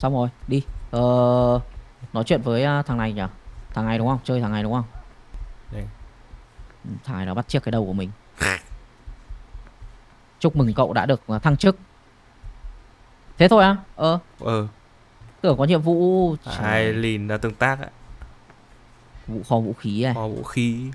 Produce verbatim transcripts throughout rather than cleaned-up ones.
Xong rồi, đi. Ờ, nói chuyện với à, thằng này nhỉ? Thằng này đúng không? Chơi thằng này đúng không? Đây. Ừ, thằng này nó bắt chiếc cái đầu của mình. Chúc mừng cậu đã được à, thăng chức. Thế thôi á? Ờ, Ờ, tưởng có nhiệm vụ. Trời, Aileen đã tương tác á. vụ kho vũ khí này. Kho vũ khí.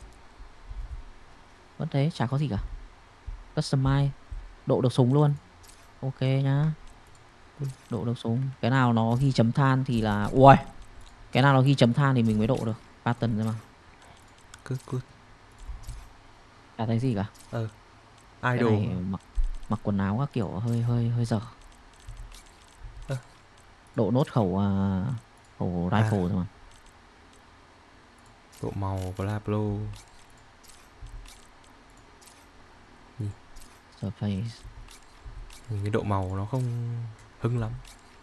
Vẫn thế, chả có gì cả. Customize, độ được súng luôn. Ok nhá. Độ được súng. Cái nào nó ghi chấm than thì là... Ui, cái nào nó ghi chấm than thì mình mới độ được. Pattern thôi mà. Cứ cứ Chả thấy gì cả. ờ Cái idol. này mặc mặc quần áo các kiểu hơi hơi hơi dở. Ơ, Độ nốt khẩu à, khẩu à, rifle thôi mà. độ màu của Lablo. Nhìn, Surface. nhìn cái độ màu nó không hưng lắm.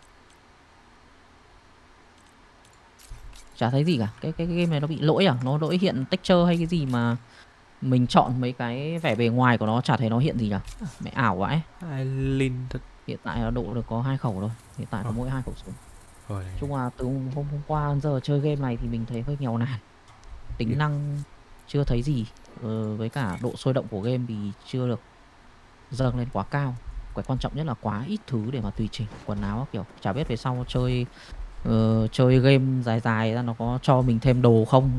Chả thấy gì cả. Cái cái, cái game này nó bị lỗi à? Nó lỗi hiện texture hay cái gì mà mình chọn mấy cái vẻ bề ngoài của nó chả thấy nó hiện gì nhỉ? Mẹ ảo vãi. Aileen thật. Hiện tại nó độ được có hai khẩu thôi. Hiện tại có Ờ, mỗi hai khẩu súng. rồi này. Chung là từ hôm, hôm qua đến giờ chơi game này thì mình thấy hơi nghèo nàn. Tính năng chưa thấy gì. Ờ, với cả độ sôi động của game thì chưa được dâng lên quá cao. Cái quan trọng nhất là quá ít thứ để mà tùy chỉnh quần áo kiểu chả biết về sau chơi uh, chơi game dài dài ra nó có cho mình thêm đồ không.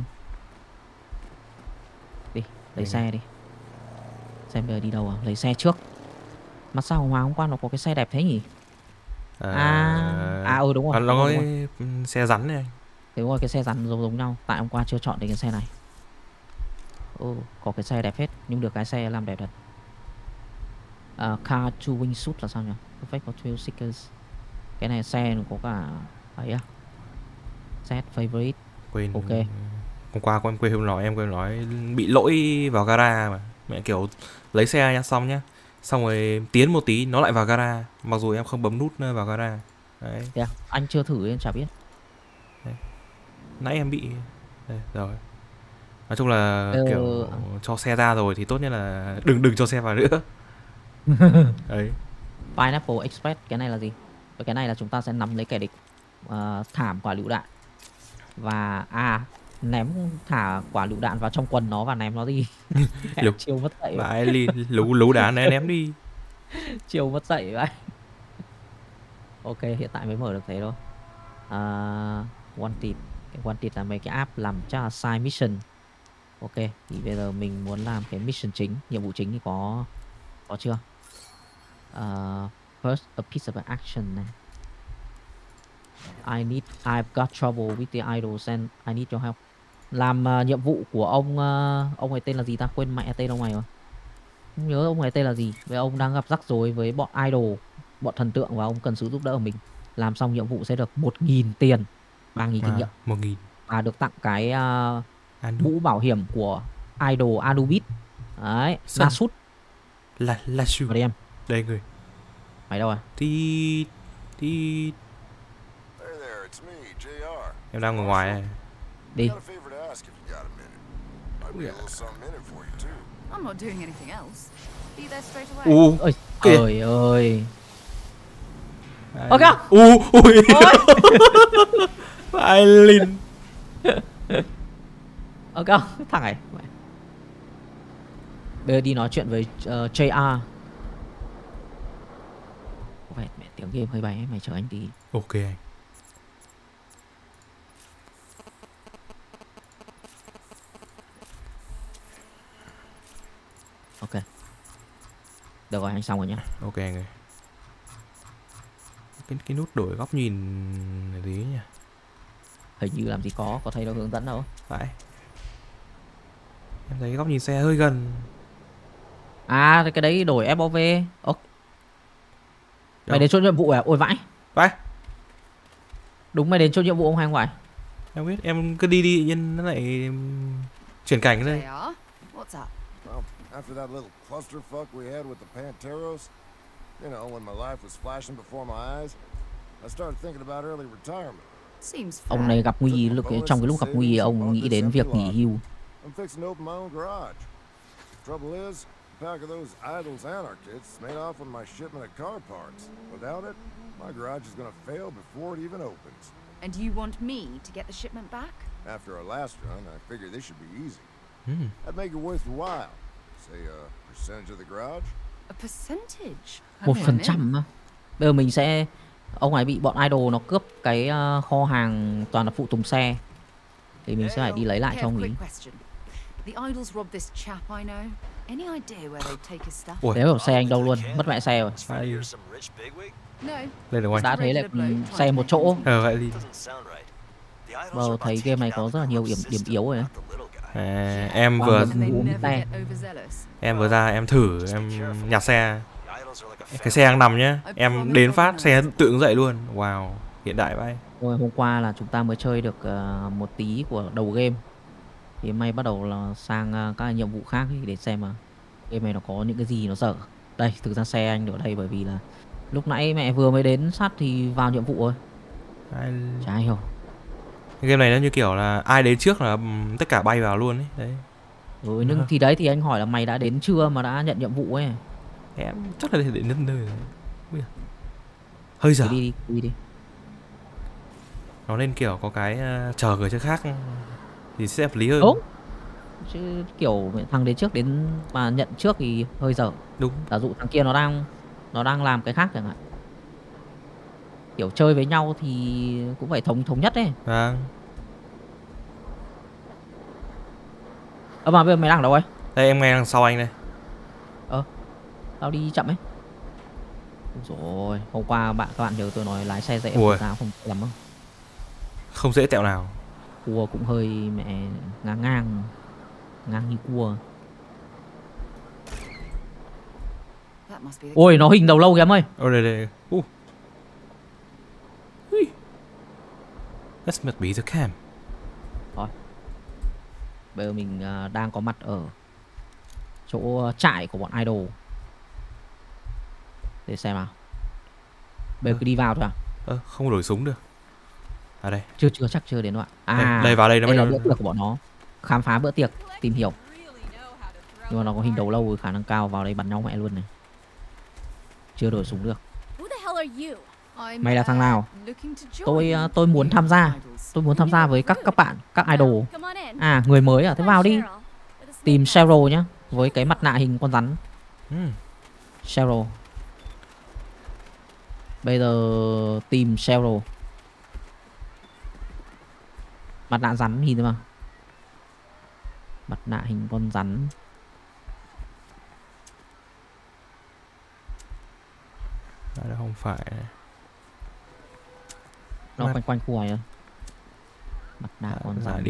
Đi lấy Đây này. xe đi, xem bây giờ đi đâu à? Lấy xe trước. Mà sao Hoàng hôm qua nó có cái xe đẹp thế nhỉ? À, À à ừ đúng rồi à, nó đúng rồi có đúng rồi. cái xe rắn này. Thế đúng rồi, cái xe rắn giống giống nhau. Tại hôm qua chưa chọn đến cái xe này. Ừ, có cái xe đẹp hết nhưng được cái xe làm đẹp thật. Uh, car to wingsuit là sao nhỉ? Perfect for thrill seekers. Cái này xe nó có cả ấy à? Set favorite. Quên. Ok. Hôm qua em quên không nói, em quên nói bị lỗi vào gara mà. Mẹ kiểu lấy xe nha, xong nhá. Xong rồi tiến một tí nó lại vào gara, mặc dù em không bấm nút vào gara. Đấy. Thế à? Anh chưa thử nên chả biết. Đấy. Nãy em bị đây, rồi. Nói chung là Ờ... kiểu cho xe ra rồi thì tốt nhất là đừng đừng cho xe vào nữa. Đấy. Pineapple Express, cái này là gì? Cái này là chúng ta sẽ nắm lấy kẻ địch, uh, thảm quả lựu đạn và à ném thả quả lựu đạn vào trong quần nó và ném nó đi. Mẹ Lú chiêu mất dạy vậy. vãi lìn lú lú đá này ném đi. Chiêu mất dạy vậy. Ok, hiện tại mới mở được thế thôi. Uh, wanted, cái wanted là mấy cái app làm cho là side mission. Ok, thì bây giờ mình muốn làm cái mission chính, nhiệm vụ chính thì có có chưa? Uh, first a piece of action này. I need I've got trouble with the idols and I need your help. Làm uh, nhiệm vụ của ông uh, ông ấy tên là gì ta? Quên mẹ tên ông này rồi. Không nhớ ông ấy tên là gì. Vậy ông đang gặp rắc rối với bọn idol, bọn thần tượng và ông cần sự giúp đỡ của mình. Làm xong nhiệm vụ sẽ được một nghìn tiền, ba nghìn kinh À, nghiệm một nghìn. và được tặng cái uh, Anu. mũ bảo hiểm của idol Anubis. Đấy, Sân. Nasus. Là là chu. Vào đi em. Đây người. Mày đâu à? Tí tí em đang ở ngoài này. Đi. I'm not doing anything else. Be there straight away. U Ôi kìa. trời ơi. Ok. U ui. Aileen. Ok, thằng này. Bây giờ đi nói chuyện với uh, jê rờ. Có vẻ mẹ tiếng game hơi bay ấy, mày chờ anh tí. Ok anh. Ok. Được rồi, anh xong rồi nhá. Ok anh ơi. Cái cái nút đổi góc nhìn là gì nhỉ? Hình như làm gì có, có thấy nó hướng dẫn đâu. Phải. Em thấy góc nhìn xe hơi gần. À, cái đấy đổi ép o vê. Ok. Mày đến chỗ nhiệm vụ à? Ôi vãi. Vãi. Đúng mày đến chỗ nhiệm vụ ông hay không phải? Em biết, em cứ đi đi nhưng nó lại chuyển cảnh đây. They are. What's up? Well, after that little clusterfuck we had with the Panteros, you know, when my life was flashing before my eyes, I started thinking about early retirement. Seems Ông fair. này gặp nguy lúc trong cái lúc gặp nguy ông nghĩ đến việc nghỉ hưu. I'm fixing to open my own garage. Trouble is, pack of those idols anarchists made off with my shipment of car parts. Without it, my garage is gonna fail before it even opens. And you want me to get the shipment back? After our last run, I figured this should be easy. Hmm. I'd make it worth your while. Say a percentage of the garage. A percentage? Một I'm phần in. trăm á. Bây giờ mình sẽ, ông ấy bị bọn idol nó cướp cái ờ, kho hàng toàn là phụ tùng xe, thì mình sẽ phải đi lấy lại Okay, cho a ông ấy. quick question. The idols robbed this chap I know. Any idea where they take his stuff? Ủa, Nếu ở xe anh đâu luôn, mất mẹ xe rồi. ai No. lên được anh? Đã thế là ừ, xe một chỗ. Ờ vậy đi. Bờ thấy game này có rất là nhiều điểm điểm yếu rồi đấy. À, em Wow. vừa They Uống never tay. get overzealous. em vừa ra em thử em nhặt xe, cái xe đang nằm nhá, em đến phát xe tự ứng dậy luôn. Wow, hiện đại vậy. Rồi hôm qua là chúng ta mới chơi được ờ, một tí của đầu game, thì hôm nay bắt đầu là sang ờ, các nhiệm vụ khác để xem mà game này nó có những cái gì nó dở. Đây, thực ra xe anh ở đây bởi vì là lúc nãy mẹ vừa mới đến sát thì vào nhiệm vụ rồi. Ai... Chả ai hiểu. Cái game này nó như kiểu là ai đến trước là ừm, tất cả bay vào luôn ấy. Đấy. Ừ, nhưng thì đấy thì anh hỏi là mày đã đến chưa mà đã nhận nhiệm vụ ấy. Em chắc là để đến nơi rồi. Ui giời. Hơi dở. Thì đi đi, đi đi. Nó nên kiểu có cái ờ, chờ người chơi khác thì sẽ hợp lý hơn. Đúng. Chứ kiểu thằng đến trước đến mà nhận trước thì hơi dở. Đúng. Giả dụ thằng kia nó đang nó đang làm cái khác chẳng hạn. Kiểu chơi với nhau thì cũng phải thống thống nhất ấy. Vâng. Ơ mà bây giờ mày đang ở đâu ấy? Đây em nghe đằng sau anh đây. Tao đi chậm ấy. Ôi rồi, hôm qua bạn các bạn nhớ tôi nói lái xe dễ Ui. ra không lắm không? Không dễ tẹo nào. Cua cũng hơi mẹ ngang ngang ngang như cua. That must be the Ôi nó hình đầu lâu kìa em ơi. Ô đây đây. Uh. Ui. That must be the cam. Bây giờ mình à, đang có mặt ở chỗ trại của bọn idol. Để xem nào. Bây giờ cứ đi vào thôi à? Ơ, không đổi súng được. À đây. Chưa chưa chắc chưa đến đoạn. À Đây, đây vào đây nó đây mới là được. bữa tiệc của bọn nó. Khám phá bữa tiệc, tìm hiểu. Nhưng mà nó có hình đầu lâu, khả năng cao vào đây bắn nhau mẹ luôn này. Chưa đổi súng được. Who the hell are you? I'm, Mày là thằng uh, nào? looking to join Tôi à, you. tôi muốn tham gia. Idols. Tôi muốn tham gia với các các bạn, các idol. Come on in. À, người mới à? Thế vào đi. Cheryl, with a snake Tìm mask. Cheryl nhá, với cái mặt nạ hình con rắn. Ừm. Cheryl. Bây giờ tìm Cheryl. Mặt nạ rắn nhìn thấy mà. Mặt nạ hình con rắn. Đây không phải. Nó Mặt- quanh quanh khu này thôi. Mặt nạ À, con lại rắn. đi.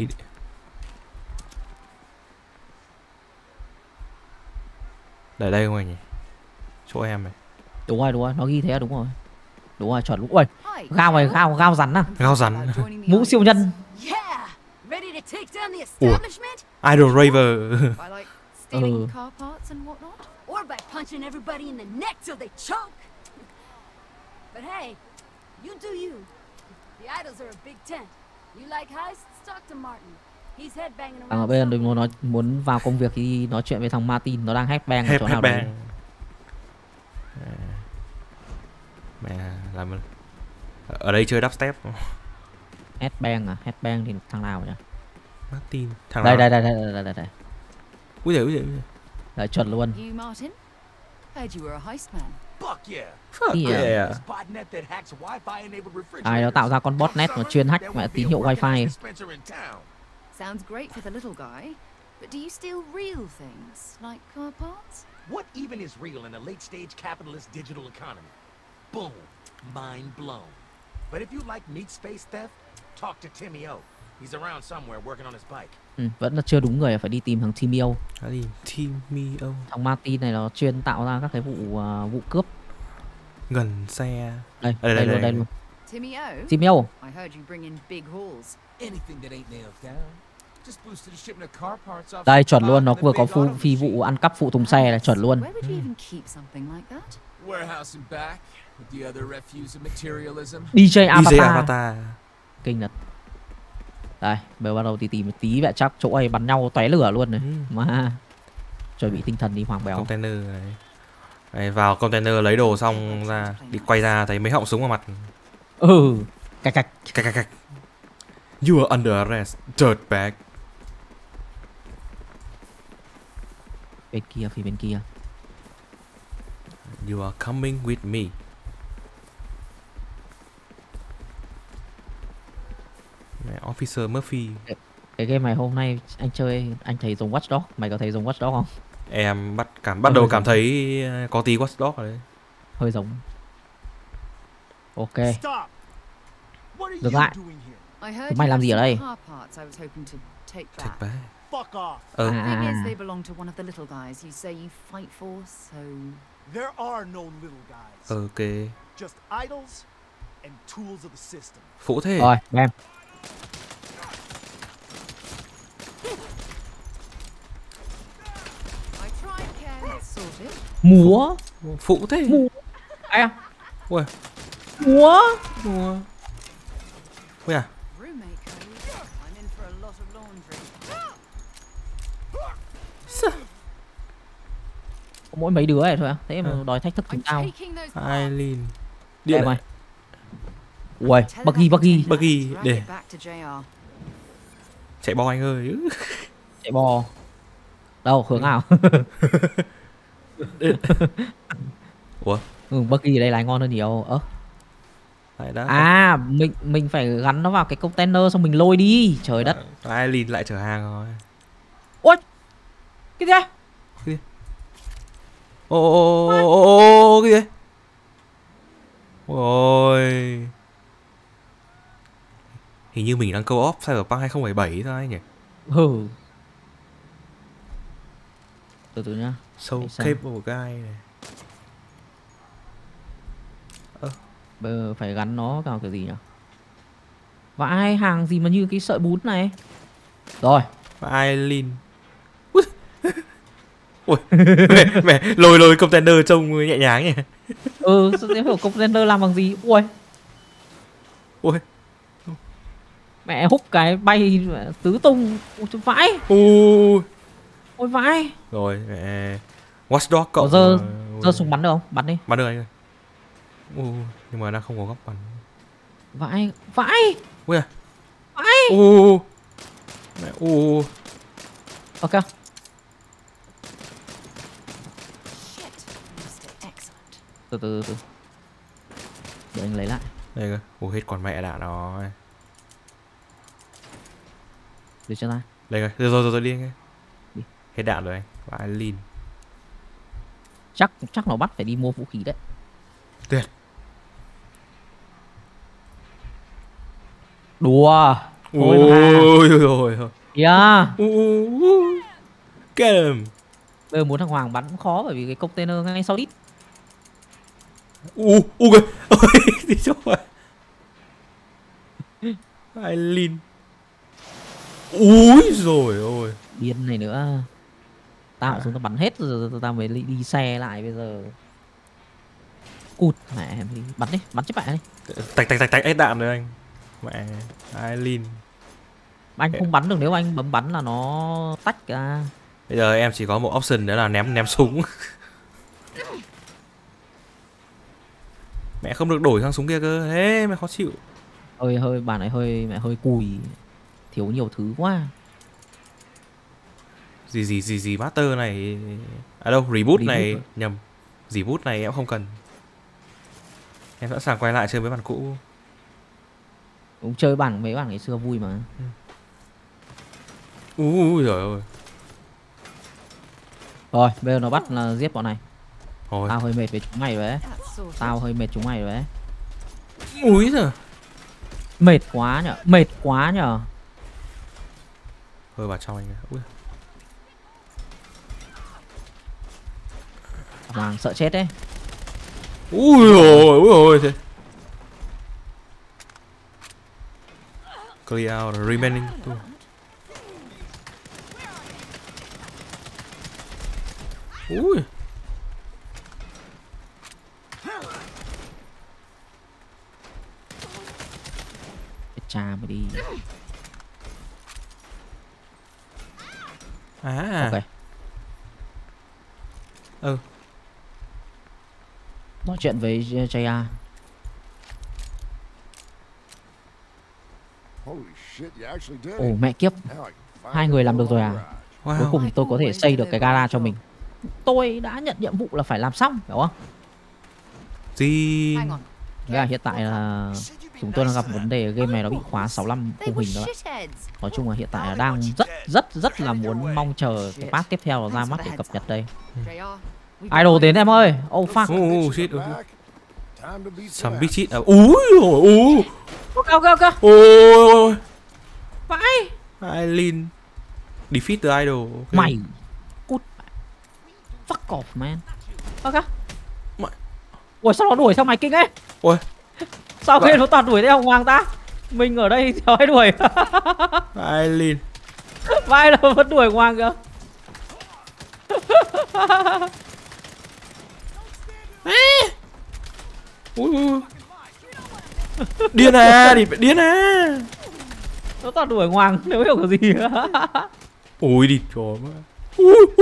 Để đây không anh nhỉ? Chỗ em này. Đúng rồi, đúng rồi, nó ghi thế là đúng rồi. Đúng rồi, chuẩn lúc. Ui, Hi, gao này, Cheryl. gao, gao rắn à. I'm Gao thinking rắn. about joining the Mũ idols. siêu nhân. Yeah! Ready to take down the Ủa. establishment? Idol Raver. By like stealing Ừ. car parts and whatnot? Or by punching everybody in the neck till they choke? But hey, you do you. The idols are a big tent. You like heists? Talk to Martin. He's headbanging À, around bây giờ đừng somewhere. muốn nói muốn vào công việc thì nói chuyện với thằng Martin, nó đang headbang ở Hep chỗ nào đấy. headbang. À. Mẹ làm ở đây chơi dubstep. Headbang à, headbang thì thằng nào nhỉ? Martin. Thằng Đây nào? đây đây đây đây đây đây. Úi giời, úi giời, úi giời. Đấy, chuẩn luôn. You, Martin? Heard you were a heist man. Fuck yeah. Fuck Yeah. yeah. This botnet that hacks Wi-Fi-enabled refrigerators. Ai đó tạo ra con botnet mà chuyên hack mẹ tín hiệu wifi. Dispenser in town. Sounds great for the little guy, but do you steal real things, like car parts? What even is real in a late-stage capitalist digital economy? Boom. Mind blown. But if you like meat space theft, talk to Timmy O. He's around somewhere working on his bike. Ừ, vẫn là chưa đúng người, phải đi tìm thằng Timio. Cái gì? Timio. Thằng Martin này nó chuyên tạo ra các cái vụ à, vụ cướp. Gần xe. Đây, Đây, đây, đây, luôn, đây. đây luôn. Timmy O? Timio. I heard you bring in big hauls. Anything that ain't nailed down. Just boosted a shipment of car parts off. Đây some chuẩn luôn, nó clock vừa in the có big phu, auto phi machine. vụ ăn cắp phụ tùng xe là chuẩn luôn. Where would you even keep something like that? Warehouse and back with the other refuse of materialism. đê gi đê giê Avatar. Avatar. Kinh thật. Đây, bây giờ bắt đầu thì tìm một tí vậy chắc chỗ ấy bắn nhau tóe lửa luôn này. Ừ. Mà Chuẩn bị tinh thần đi Hoàng Béo. Container này. Đây, vào container lấy đồ xong ra đi quay ra thấy mấy họng súng vào mặt. Ừ. Cạch cạch. Cạch cạch cạch. You are under arrest, dirtbag. Bên kia, phía bên kia. You are coming with me. Mẹ, Officer Murphy. Cái game này hôm nay anh chơi, anh thấy giống Watch Dogs. Mày có thấy giống Watch Dogs không? Em bắt cảm bắt đầu cảm thấy có tí Watch Dogs rồi đấy. Hơi giống. Ok. Stop. What are Dừng you lại. doing here? I heard Mày you làm had gì ở some đây? car parts I was hoping to take Take back. back. Fuck off. Ờ, À, Thing à, is, à. they belong to one of the little guys you say you fight for, so... There are no little guys. ok. Just idols and tools of the system. Phũ thế. Rồi, em. I tried, Ken. It's sorted. Múa. Phũ thế. Múa. Em. Ui. Múa. Ui. Ui à. Roommate code. I'm in for a lot of laundry. Có mỗi mấy đứa này thôi à? Thế mà Ừ. đòi thách thức chúng I'm tao. taking those parts. Eileen. Em Điện ơi. Ui, Tell buggy that Buggy, buggy. container to drag để. it back to J R. Chạy bo anh ơi. Chạy bò. Đâu, hướng nào? Ủa? Ừ, buggy ở đây lái ngon hơn nhiều. Ơ. Lại đã. À, mình mình phải gắn nó vào cái container xong mình lôi đi. Trời đất. Eileen lại chở hàng rồi. Ôi. Cái gì đấy? Ô ô ô ô ô cái gì? Ôi. Hình như mình đang co-op Cyberpunk hai không bảy bảy thôi anh nhỉ? Ừ. Từ từ nhá. So Để xem. capable guy này. Bây giờ phải gắn nó vào kiểu gì nhỉ? Vãi, hàng gì mà như cái sợi bún này. Rồi. Và Eileen. Ui. Ui. mẹ, mẹ lôi lôi container trông nhẹ nhàng nhỉ? Ừ, sao thế, hiểu container làm bằng gì? Ui. Ui. Mẹ húc cái bay tứ tung. Ui, trời vãi. Ui. Ôi vãi. Rồi mẹ. Watch Dogs Có cộng. dơ, ờ, dơ súng bắn được không? Bắn đi. Bắn được anh ơi. Ui. Nhưng mà đang không có góc bắn. Vãi, vãi. Ui à. Vãi. Ui. Mẹ ui. Ok. Shit. Missed it. Excellent. Từ từ từ. Để anh lấy lại. Đây cơ. Ui hết còn mẹ đạn rồi. Để cho ta. Đây cơ. Rồi rồi rồi, rồi đi anh ơi. Đi. Hết đạn rồi anh. Và Eileen. Chắc chắc nó bắt phải đi mua vũ khí đấy. Tuyệt. Đùa. Thôi mà. Ôi rồi rồi. Yeah. Ui. Get him. Bây giờ muốn thằng Hoàng bắn cũng khó bởi vì cái container ngay sau đít. U u kìa. Ôi đi cho rồi. Eileen. Úi rồi ôi. Điên này nữa. Tao à. xuống tao bắn hết rồi tao mới đi, đi xe lại bây giờ. Cụt mẹ em đi. Bắn đi, bắn chết mẹ đi. Tạch tạch tạch tạch hết đạn rồi anh. Mẹ Eileen. Anh không bắn được, nếu anh bấm bắn là nó tách ra. Bây giờ em chỉ có một option nữa là ném ném súng. Mẹ không được đổi sang súng kia cơ. Thế mẹ khó chịu. Hơi hơi bản này hơi mẹ hơi cùi. Thiếu nhiều thứ quá. Gì gì gì gì master này. À đâu, reboot, Reboot này rồi. nhầm. Reboot này em không cần. Em sẵn sàng quay lại chơi với bản cũ. Cũng chơi bản mấy bản ngày xưa vui mà. Ui rồi ôi. Rồi, bây giờ nó bắt là giết bọn này. Thôi. Tao hơi mệt về chúng mày rồi đấy. That's sorted. Tao hơi mệt chúng mày rồi đấy. Úi giời. Mệt quá nhở, mệt quá nhở. Hơi vào trong anh ơi. Ui. Hoàng sợ chết đấy. Ui ôi ui ôi thế. Clear out the remaining two. Ui. Chết cha mới đi. À. Ok. Ừ. Nói chuyện với gi a. Holy shit, you actually did Ồ it. mẹ kiếp, Now I can hai finally người làm go được rồi on à? garage. Cuối Wow. cùng tôi có thể xây được cái gara cho mình. Tôi đã nhận nhiệm vụ là phải làm xong, hiểu không? Gì? Hang on. Là hiện tại là chúng tôi đang gặp vấn đề game này nó bị khóa sáu mươi lăm They khung were hình đó. shitheads. Nói chung là hiện tại là đang rất rất rất là muốn mong chờ cái patch tiếp theo nó ra mắt để cập nhật đây. J R, we've Idol got đến em ơi. Oh fuck. Oh, Bitches shit. are back. Time to beat Some some big ass. shit. À, úi ôi ôi. Ok ok ok. Ôi. Vãi. Eileen. Defeat the idol. Okay. Mày. Cút. Fuck off man. Ok. Mày. Ủa sao nó đuổi theo mày kinh ấy? Ôi. Sao Vậy- khi nó toàn đuổi theo Hồng Hoàng ta? Mình ở đây theo ai đuổi? Eileen. Vai đâu vẫn đuổi Hồng Hoàng kìa. Ui, ui. Điên à, đi điên à. Nó toàn đuổi Hồng Hoàng, nếu hiểu cái gì. Ôi đi trời má. Ui, ui.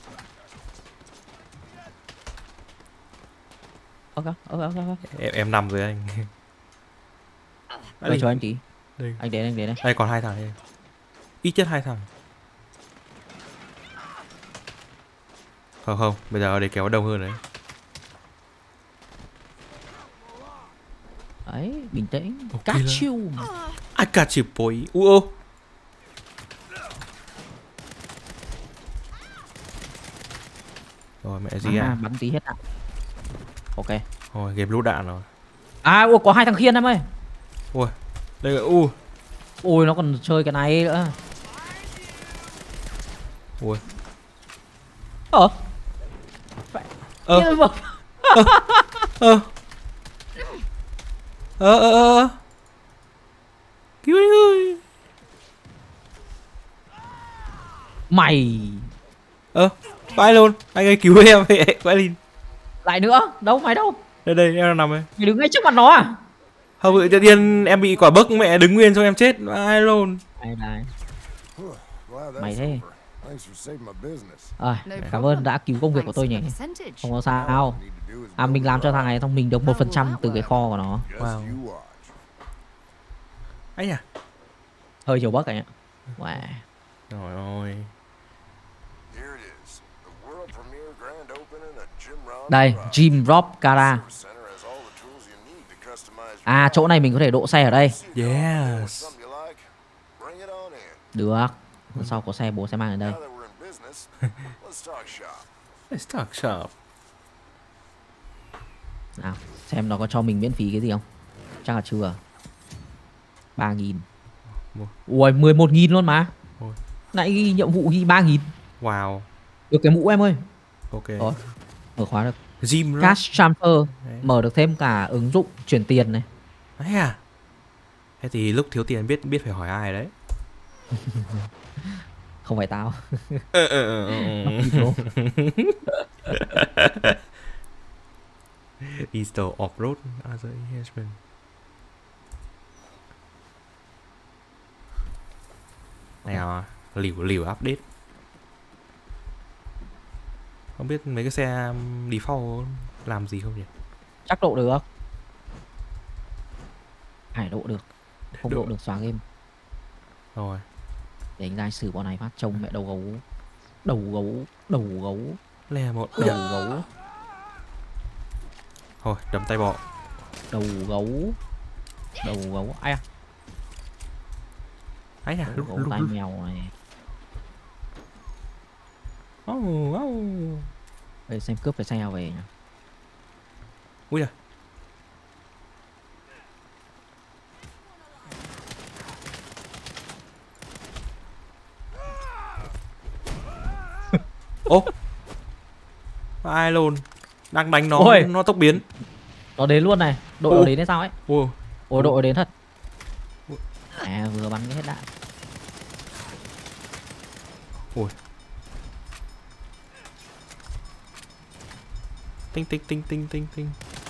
Ok ok ok ok. Em em nằm rồi anh. Đây cho anh tí. Đây. Anh đến anh đến đây. Đây còn hai thằng đây. Ít nhất hai thằng. Không không, bây giờ để kéo đông hơn đấy. Đấy, bình tĩnh. Ok Catch là- you. I got you boy. Ui ô. Rồi mẹ gì À, à? bắn tí hết đạn. Ok. Rồi game lút đạn rồi. À, ủa, có hai thằng khiên em ơi. Ui. Đây là u. Ôi nó còn chơi cái này nữa. Ui. Ờ. Ờ. Yên vực. Ơ. Ơ ơ ơ. Cứu anh ơi. Mày. Ơ, vai luôn. Anh ơi cứu em vậy. Vai lên. Lại nữa. Đâu mày đâu? Đây đây em đang nằm đây. Mày đứng ngay trước mặt nó à? Không tự tự nhiên em bị quả bấc mẹ đứng nguyên cho em chết. Vai luôn. Đây này. Glad Mày that's thế. over. Thanks for saving my business. À, No cảm problem. ơn đã cứu công việc của Thanks tôi for nhỉ. the percentage. Không có All sao. I need to do is À, build mình a làm cho thằng garage. này xong mình được một phần trăm từ cái kho của nó. Just Wow. you watch. Ấy à. Hơi nhiều bấc anh ạ. Wow. Trời ơi. Here it is. The world premiere grand opening at Jim Rob Đây, Garage. Jim Rob Gara. Service center has all the tools you need to customize your À, chỗ này mình có thể độ xe ở đây. See if you're on board with Yes. something you like, bring it on in. Được. Sau có xe bố sẽ mang đến đây. Now that we're in business, let's talk shop. Let's talk shop. Nào, xem nó có cho mình miễn phí cái gì không? Chắc là chưa. ba nghìn. Mua. Ui, mười một nghìn luôn mà. Ôi. Nãy ghi nhiệm vụ ghi ba nghìn. Wow. Được cái mũ em ơi. Ok. Rồi. Mở khóa được. Jim Rock. Cash transfer. Đấy. Mở được thêm cả ứng dụng chuyển tiền này. Đấy à. Thế thì lúc thiếu tiền biết biết phải hỏi ai đấy. Không phải tao. Ờ, ờ, ờ, ờ. Install off-road as a enhancement. Nào, liều liều update. Không biết mấy cái xe default làm gì không nhỉ? Chắc độ được. Phải độ được. Không Độ. độ được xóa game. Rồi. Để anh ra xử bọn này phát trông mẹ đầu gấu. Đầu gấu. Đầu gấu. Le một. Đầu gấu. Thôi, đấm tay bọ. Đầu gấu. Đầu gấu. Ai à? Ấy à, Đầu lúc gấu lúc tai lúc. mèo này. Oh, oh. Đây xem cướp cái xe về nhá. Ui giời. Ô. Ai luôn. Đang đánh nó, Ôi. nó tốc biến. Nó đến luôn này. Đội Ô. nó đến hay sao ấy? Ui. Ồ, đội nó đến thật. À, vừa bắn cái hết đạn. Ui. Tinh tinh tinh tinh tinh tinh.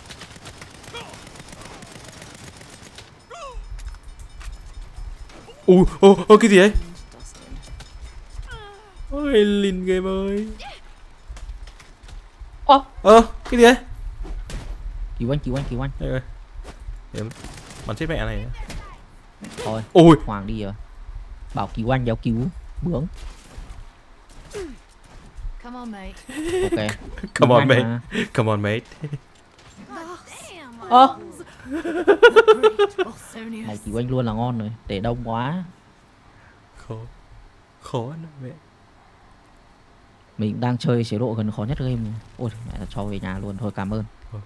Ui, ô, ô cái gì đấy? Ôi, Linh game ơi. Ơ, Ơ, cái gì đấy? cứu anh, cứu anh, cứu anh. Đây rồi. Em bắn chết mẹ này. Thôi, Ôi, Hoàng đi rồi. Bảo cứu anh, đéo cứu. Bướng. Come on, mate. Ok. come on Nhanh mate. mà. Come on mate. Damn. Ơ, Great này Bolsonius. cứu anh luôn là ngon rồi. Để đông quá. Khó. Khó lắm mẹ. Mình đang chơi chế độ gần khó nhất game rồi. Ôi, mẹ là cho về nhà luôn. Thôi cảm ơn.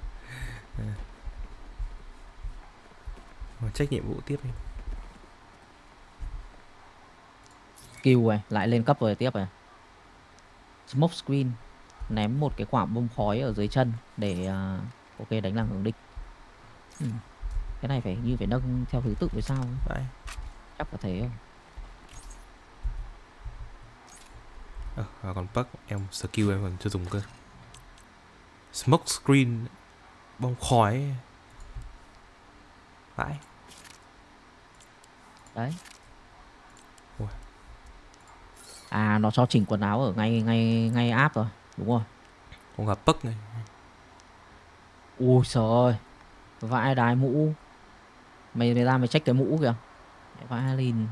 Mà trách nhiệm vụ tiếp đi. Skill này, lại lên cấp rồi tiếp này. Smoke screen. Ném một cái quả bom khói ở dưới chân để uh, ok đánh lạc hướng địch. Ừ. Cái này phải như phải nâng theo thứ tự với sao? Đấy. Chắc là thế không? Ờ, à, còn bug em skill em còn chưa dùng cơ. Smoke screen bom khói. Vãi. Đấy. Ui. À nó cho chỉnh quần áo ở ngay ngay ngay app rồi, đúng rồi. Không gặp bug này. Ui trời ơi. Vãi đái mũ. Mày mày ra mày check cái mũ kìa. Vãi lìn.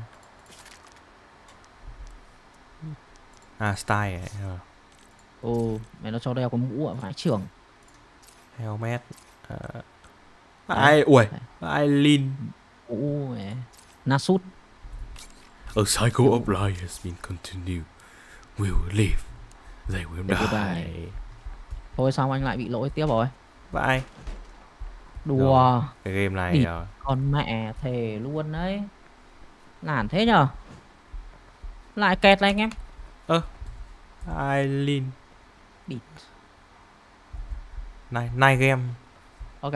À style này. À. Ồ, mày nó cho đeo cái mũ ở vãi trưởng. Helmet. À. Ai ui, ai Lin. Mũ này. Nasut. A cycle of life has been continued. We will live. They will They will die. die. Thôi xong anh lại bị lỗi tiếp rồi. Vãi. Đùa. Rồi, cái game này Địt uh, con mẹ thề luôn đấy. Nản thế nhờ. Lại kẹt này anh em. ai Lin. Địt. Này, này game. Ok.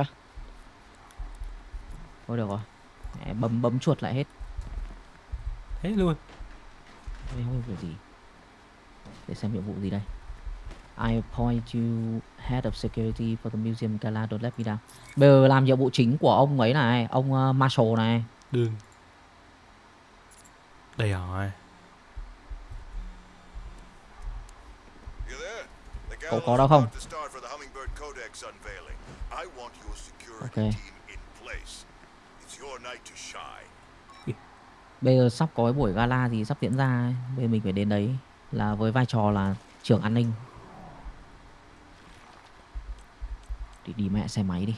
Thôi được rồi. Mẹ bấm bấm chuột lại hết. Thế luôn. Đây không việc gì. Để xem nhiệm vụ gì đây. I appoint you head of security for the museum gala, don't let me down. Bây giờ làm nhiệm vụ chính của ông ấy này, ông uh, Marshall này. Đừng. Đây rồi. Cậu có đâu không? Ok. Bây giờ sắp có cái buổi gala gì sắp diễn ra ấy. Bây giờ mình phải đến đấy là với vai trò là trưởng an ninh. Đi đi mẹ xe máy đi.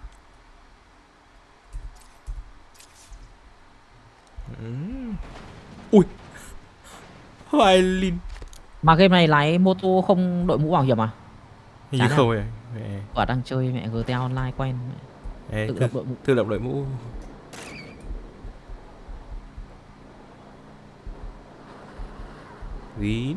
Mm. Ui. ai Lin. Mà game này lái mô tô không đội mũ bảo hiểm à? Hình như Chán không rồi. Mẹ. Quả đang chơi mẹ giê tê a Online quen mẹ. Ê, Tự tự, động đội mũ. tự động đội mũ. Vín.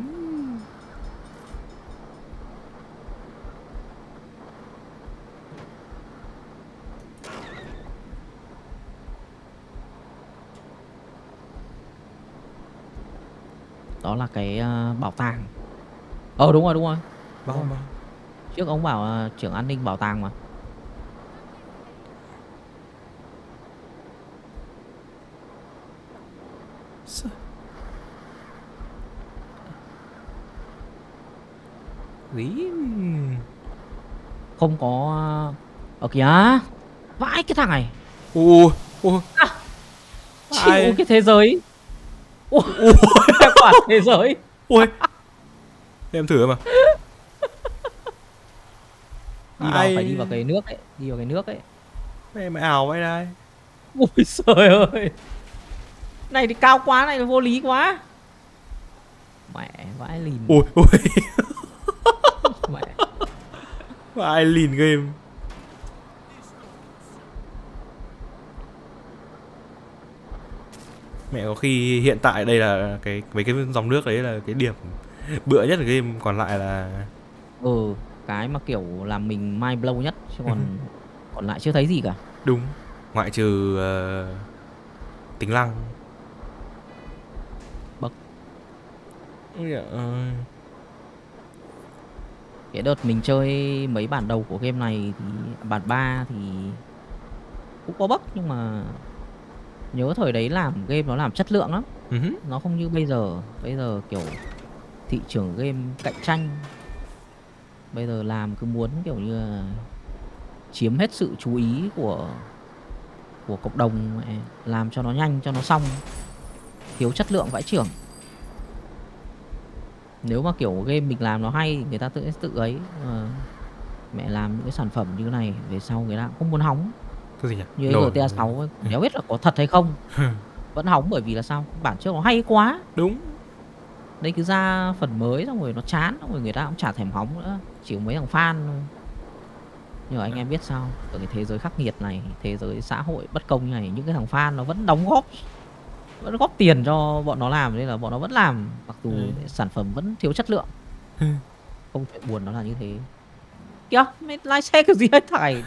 Đó là cái uh, bảo tàng. Ờ đúng rồi đúng rồi. Bao bao. Trước ông bảo uh, trưởng an ninh bảo tàng mà. Sao? Vín. Không có uh... Ở kìa. Vãi cái thằng này. Ui. Ui. Chịu Ai? cái thế giới. Ui. Cái quả thế giới. Ui. Em thử mà. Đi vào Ai? phải đi vào cái nước ấy. Đi vào cái nước ấy. Mẹ mày ảo vậy đây. Ui trời ơi. Này thì cao quá, này thì vô lý quá. Mẹ vãi lìn. Ui ui. Mẹ. Ai lìn game. Mẹ có khi hiện tại đây là cái mấy cái dòng nước đấy là cái điểm bựa nhất của game, còn lại là Ừ, cái mà kiểu làm mình mind blow nhất chứ còn còn lại chưa thấy gì cả. đúng, ngoại trừ uh, tính năng. Bậc. Ôi giời ơi. Cái đợt mình chơi mấy bản đầu của game này thì bản ba thì cũng có bug nhưng mà nhớ thời đấy làm game nó làm chất lượng lắm. Uh-huh. Nó không như bây giờ. Bây giờ kiểu thị trường game cạnh tranh Bây giờ làm cứ muốn kiểu như là chiếm hết sự chú ý của của cộng đồng, mẹ, làm cho nó nhanh cho nó xong, thiếu chất lượng vãi chưởng. Nếu mà kiểu game mình làm nó hay người ta tự tự ấy, mà mẹ làm những cái sản phẩm như thế này về sau người ta cũng không muốn hóng. Cái gì nhỉ? Như Nổi. giê tê a sáu ấy, đéo biết là có thật hay không. Vẫn hóng bởi vì là sao? Bản chất nó hay quá. Đúng. Đây cứ ra phần mới xong rồi nó chán, xong rồi người ta cũng chả thèm hóng nữa, chỉ có mấy thằng fan thôi. Nhưng mà anh em biết sao, ở cái thế giới khắc nghiệt này, thế giới xã hội bất công như này, những cái thằng fan nó vẫn đóng góp, vẫn góp tiền cho bọn nó làm, nên là bọn nó vẫn làm, mặc dù Ừ. sản phẩm vẫn thiếu chất lượng. Ừ. Không chuyện buồn nó là như thế. Kìa, mày lái xe kiểu gì hết thảy.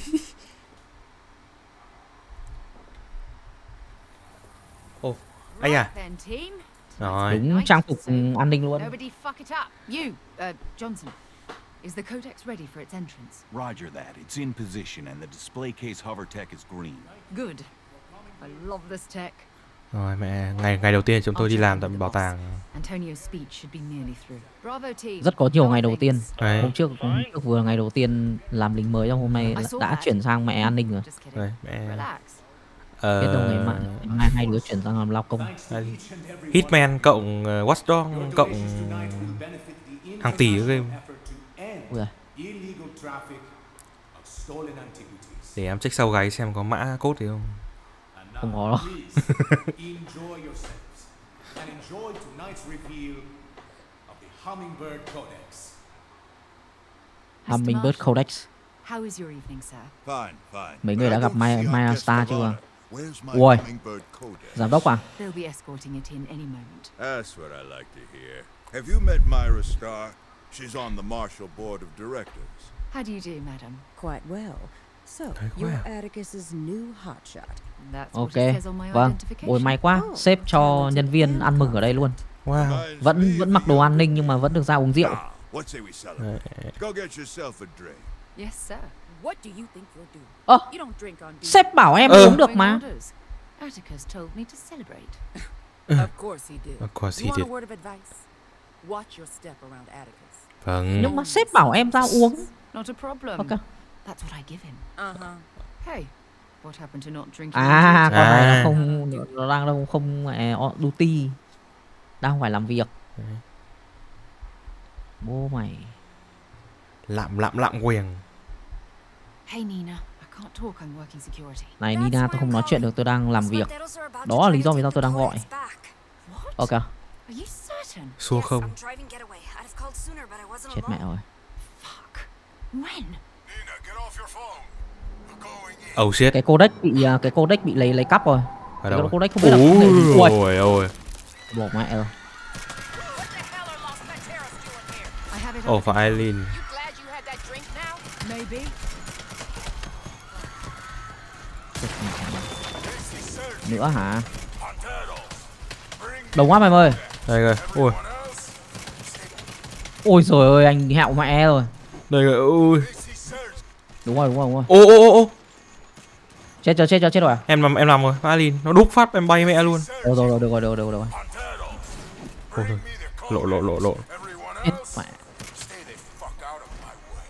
Ồ, anh à. Right then, team. Rồi. Đúng trang phục an ninh luôn. Nobody fuck it up. You, uh, Johnson. Is the codex ready for its entrance? Roger that. It's in position and the display case hover tech is green. Good. I love this tech. Rồi mẹ, ngày ngày đầu tiên chúng tôi đi làm tại bảo tàng. Antonio's speech should be nearly through. Bravo team. Rất có nhiều ngày đầu tiên. Đấy. Hôm trước, hôm trước vừa ngày đầu tiên làm lính mới, hôm nay đã, đã chuyển sang mẹ an ninh rồi. Just kidding. Đấy, mẹ. Relax. Ờ, Biết đâu ngày mai, ngày mai hai đứa chuyển sang làm lao công. Hitman cộng uh, Watchdog cộng hàng tỷ cái game. Ui giời. Để em check sau gáy xem có mã code gì không. Không có đâu. Hummingbird Codex. How is your evening, sir? Fine, fine. Mấy người đã gặp Maya, Maya Star chưa? Where's my Ui, hummingbird codex? giám đốc à? They'll be escorting it in any moment. That's what I like to hear. Have you met Myra Starr? She's on the Marshall Board of Directors. How do you do, madam? Quite well. So, Thấy you're quá. Atticus's new hotshot. That's what Ok, it says on my vâng. identification. Ôi may quá, sếp cho nhân viên ăn mừng ở đây luôn. Wow. Mine's Vẫn me vẫn if mặc đồ you an do. ninh nhưng mà vẫn được ra uống rượu. Now, what say we celebrate? Go get yourself a drink. Yes, sir. What do you think you're doing? Ơ, You don't drink on duty. sếp bảo em Ờ. uống được Following mà. orders. Atticus told me to celebrate. Of course he did. Of course You he want did. a word of advice? Watch your step around Atticus. Vâng. Nhưng mà sếp bảo em ra uống. Not a problem. Ok. That's what I give him. Uh-huh. Hey, what happened to not drinking? À, on con này À. nó không, nó đang đâu không mẹ duty, đang phải làm việc. Bố mày. Lạm lạm lạm quyền. duty? Hey Nina, I can't talk. I'm working security. Này Nina, tôi không nói chuyện được, tôi đang làm việc. Đó là lý do vì sao tôi đang gọi. What? Ok, Are you certain? Xua không? chết mẹ rồi. Fuck. When? Nina, get off your phone. We're going in. Oh shit. Cái codex bị à, cái codex bị lấy lấy cắp rồi. Ở Cái đâu? codex không biết là có thể gì. Ui, Ôi ôi. bỏ mẹ rồi. I have it. Ồ, on. phải Eileen. Maybe. Nữa hả? Đồng quá mày ơi. Đây rồi. Ui. Ôi trời ơi, anh hẹo mẹ rồi. Đây rồi. Ui. Đúng rồi, đúng rồi, đúng rồi. Ô ô ô ô. Chết chưa, chết chưa, chết rồi à? Em làm em làm rồi. Phải Eileen, nó đúc phát em bay mẹ luôn. Được rồi, được rồi, được rồi, được rồi, được rồi. Ôi thôi. Lộ lộ lộ lộ. Chết mẹ. Stay the fuck out of my way.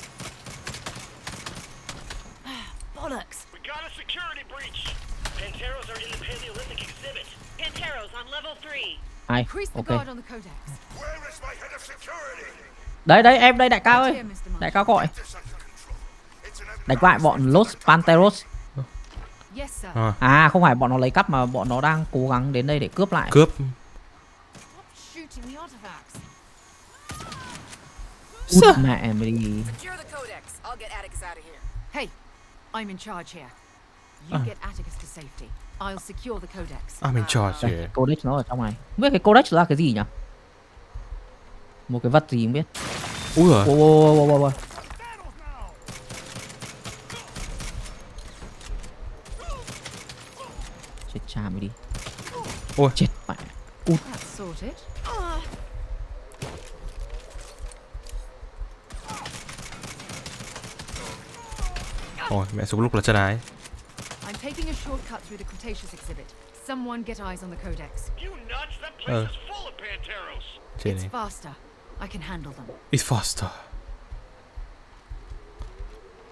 Bollocks. We got a security breach. Panteros are in the Paleolithic exhibit. Panteros on level three. Ai? Increase the Ok. guard on the codex. Where is my head of security? Đấy đấy, em đây đại ca ơi. Here, mister Marshall. Đại ca gọi. There's under control. It's an Đánh bại bọn Los Panteros. Yes, sir. À, À, không phải bọn nó lấy cắp mà bọn nó đang cố gắng đến đây để cướp lại. cướp. Stop shooting the artifacts. Út mẹ mày đi. Secure the codex. I'll get Atticus out of here. Hey, I'm in charge here. You get Atticus to safety. I'll secure the codex. À mình trò Đây, gì? cái codex nó ở trong này. Không biết cái codex là cái gì nhỉ? Một cái vật gì không biết. Úi giời. Wow, wow, wow, wow, wow. Chết cha mày đi. Ôi. Chết mẹ. Út. That's sorted. Ôi mẹ súng lúc là chân ái. I'm taking a shortcut through the Cretaceous exhibit. Someone get eyes on the codex. You nuts? That place Uh. is full of Panteros. Trên It's này. faster. I can handle them. It's faster.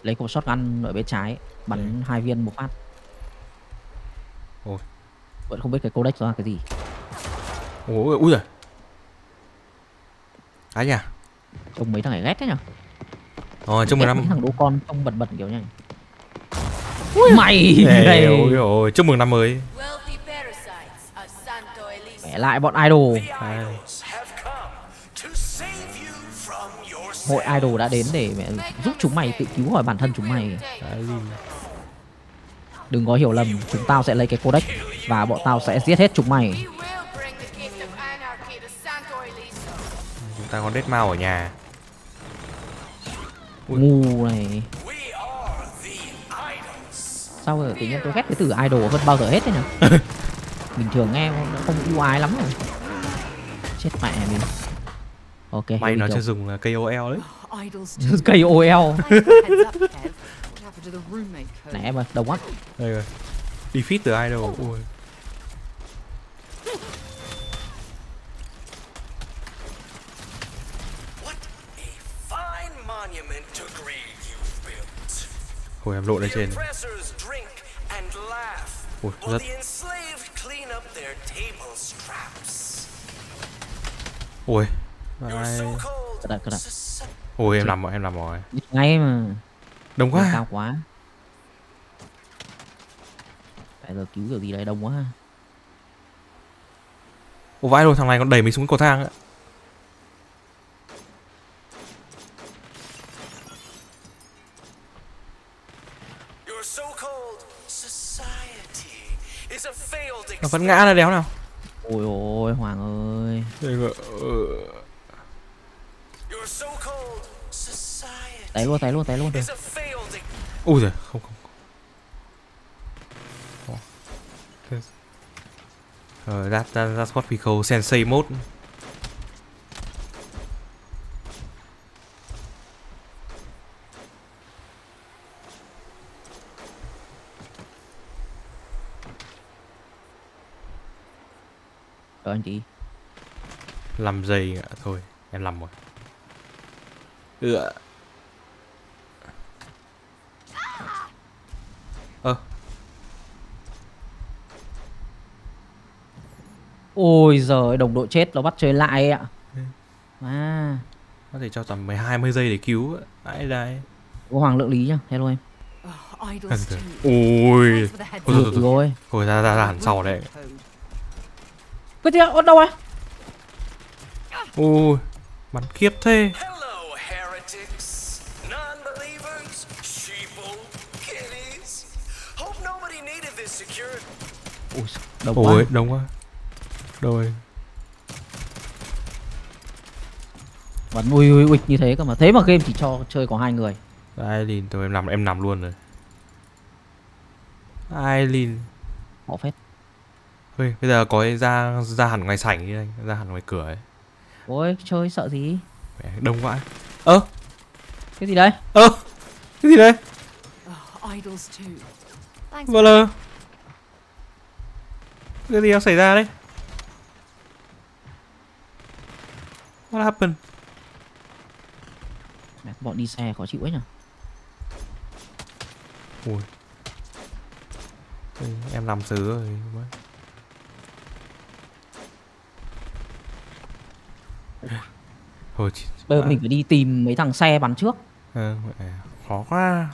Lấy một shotgun ở bên trái, bắn hai viên một phát. Ôi. Vẫn không biết cái codex đó là cái gì. Ôi, ui giời. Ai nhỉ? Trông mấy thằng này ghét thế nhỉ? Rồi, chúc mừng năm. Thằng đố con trông bật bật kiểu như này. Mày này. Ôi ôi, chúc mừng năm mới. Mẹ lại bọn idol. À. Hội idol đã đến để mẹ giúp chúng mày tự cứu hỏi bản thân chúng mày. Đừng có hiểu lầm, chúng tao sẽ lấy cái codex và bọn tao sẽ giết hết chúng mày. Chúng ta có Deadmau ở nhà. Ui. Ngu này. Sao giờ tự nhiên tôi ghét cái từ idol hơn bao giờ hết thế nhỉ? Bình thường nghe nó không yêu ái lắm rồi. Chết mẹ mình. Ok. May nó chưa dùng là ca o lờ đấy. ca o lờ. Này em ơi, đông quá. Đây rồi. Defeat từ idol. Ui. Ôi em lộn lên trên. Ui, rất. Ui. Ai... Cẩn thận, cẩn thận. Ôi em làm rồi, em làm rồi. Ngay mà. Đông quá. Cao quá. Bây giờ cứu kiểu gì đây, đông quá. Ồ vãi rồi, thằng này còn đẩy mình xuống cầu thang ạ. Nó vẫn ngã là đéo nào. Ôi ôi Hoàng ơi. Tay luôn, tay luôn, tay luôn. Ui giời, không không. Uh, that, that, that's what we call sensei mode. Rồi anh chị. Làm gì ạ? Thôi, em làm rồi. Ừ. Ơ. Ôi giời, đồng đội chết nó bắt chơi lại ạ. À. Có thể cho tầm mười hai mươi giây để cứu. Ai đây? Có Hoàng lượng lý nhá, hello em. Ôi. Ôi rồi. Ôi ra ra ra hẳn sau đây. Cái gì ở đâu à? Ôi, bắn khiếp thế. Ôi, đông Ôi, quá. đông quá. Rồi. Bắn ui ui ui như thế cơ mà. Thế mà game chỉ cho chơi có hai người. Aileen, tôi em nằm em nằm luôn rồi. Aileen. Bỏ phép. Ôi, bây giờ có ra ra hẳn ngoài sảnh đi anh, ra hẳn ngoài cửa ấy. Ôi, chơi sợ gì? Mẹ, đông quá. Ơ. Cái gì đấy? Ơ. Cái gì đấy? Vâng lờ. Cái gì đang xảy ra đấy? What happened? Mẹ, bọn đi xe khó chịu ấy nhỉ? Ui. Ừ, em làm sứ rồi. Thôi, chị... Bây giờ à. mình phải đi tìm mấy thằng xe bắn trước. Ừ, khó quá.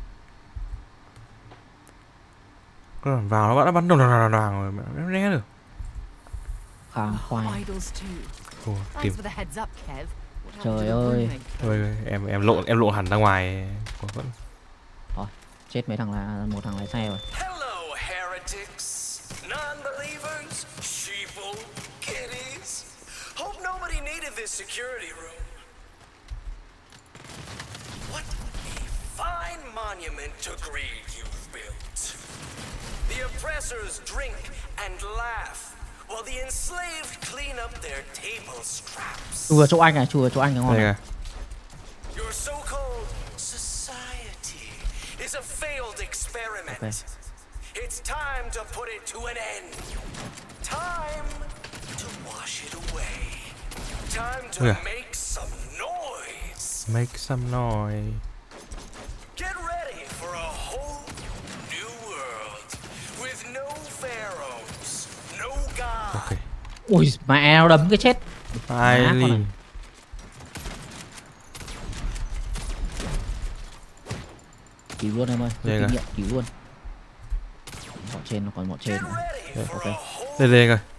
Cứ vào nó đã bắn đồng đồng đồng rồi mà nó né được. Khá khoai. Ồ, tìm. Trời ơi. Ôi, em em lộn em lộn hẳn ra ngoài. Vẫn. Thôi, chết mấy thằng là một thằng lái xe rồi. Security room. What a fine monument to greed you've built. The oppressors drink and laugh, while the enslaved clean up their table scraps. Chùa chỗ anh này, chùa chỗ anh cái ngon này. Your so-called society is a failed experiment. Okay. It's time to put it to an end. Time to wash it away. Time to yeah. make some noise. Make some noise. Get Ui mẹ nó đấm cái chết. Eileen. Cứu luôn em ơi, đây kinh nghiệm cứu luôn. Bọn trên nó còn bọn trên nữa. Đây. Ok. Đây đây coi.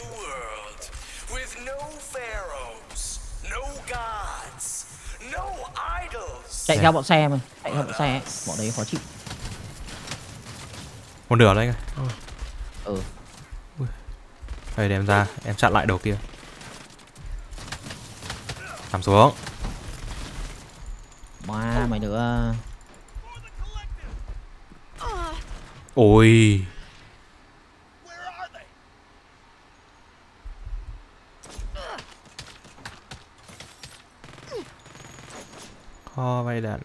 Chạy theo bọn xe mà, chạy theo bọn xe ấy. Bọn đấy khó chịu. Một nửa đấy coi. Ừ. Đây để em ra, em chặn lại đầu kia. Nằm xuống. Mà mày nữa. Ôi. Kho vay đạn.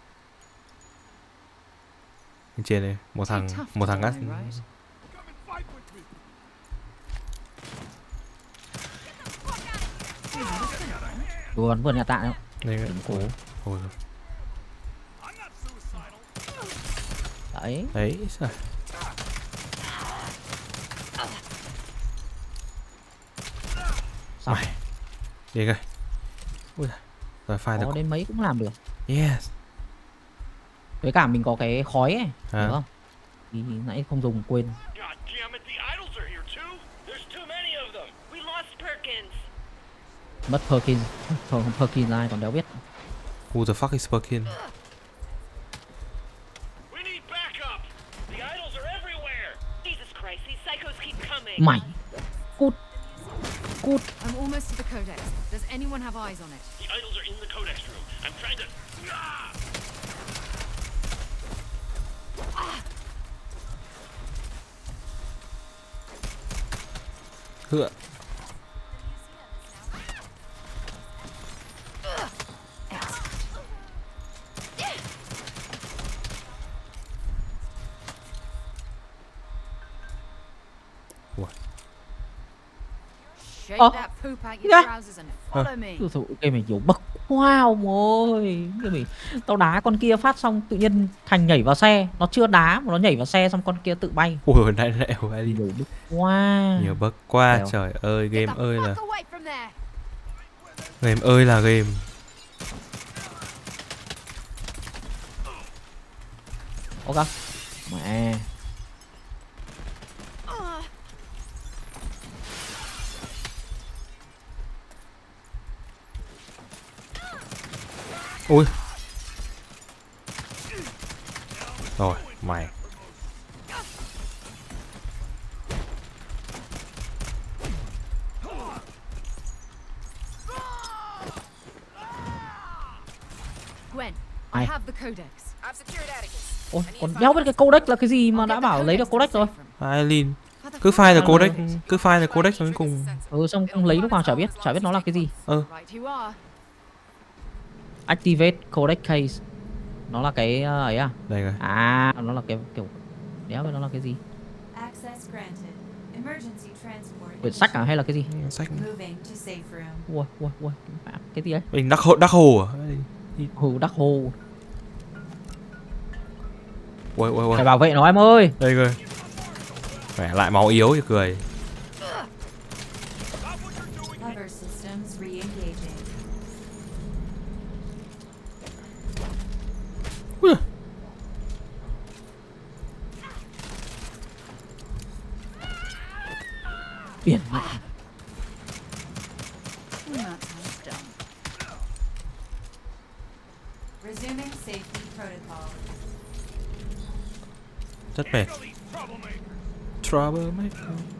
Bên trên này, một thằng, một thằng ngắt. Vừa vừa nhà tạ đâu. Đây đừng cố. Ôi. Đấy. Đấy. Sao? Mày. Đi coi. Ui. Rồi file có được. đến mấy cũng làm được. Yes. Với cả mình có cái khói ấy, à. Đúng không? Thì nãy không dùng quên. Mất Perkins. Thôi không Perkins ai còn đéo biết. Who the fuck is Perkins? Mày. Cút. Cút. I'm almost to the codex. Does anyone have eyes on it? The idols are in the codex room. I'm trying to. Hựa. Shake Ờ. that poop out your Dạ. trousers and follow me. Ui, cái mày kiểu bậc wow ôi. Cái mày tao đá con kia phát xong tự nhiên Thành nhảy vào xe, nó chưa đá mà nó nhảy vào xe xong con kia tự bay. Ui này lại ôi đi. Nhiều bức wow. Nhiều bậc qua Đèo. trời ơi, game ơi là Away from there. game ơi là game. Ok. Mẹ. Ui. Rồi, mày. Gwen, I Ai? have the codex. I've secured Atticus. Ôi, còn đéo biết cái codex là cái gì mà đã bảo lấy được codex rồi. Eileen. Cứ file là codex, cứ file là codex đến cùng. Ừ xong không lấy lúc nào chả biết, chả biết nó là cái gì. Ừ. Right you are. Activate codex case. Nó là cái uh, ấy à? Đây rồi. À, nó là cái kiểu đéo biết nó là cái gì. Access granted. Emergency transport. Quyển sách à hay là cái gì? Sách. Moving to safe room. Ui, ui, ui, cái gì đấy? Mình đắc hồ, đắc hồ à? Hồ đắc hồ. Ui, ui, ui. Phải bảo vệ nó em ơi. Đây rồi. Khỏe lại máu yếu thì cười. Hover systems re-engaging. Ui. Biển mẹ. Resuming safety protocol. Rất mệt. Troublemaker.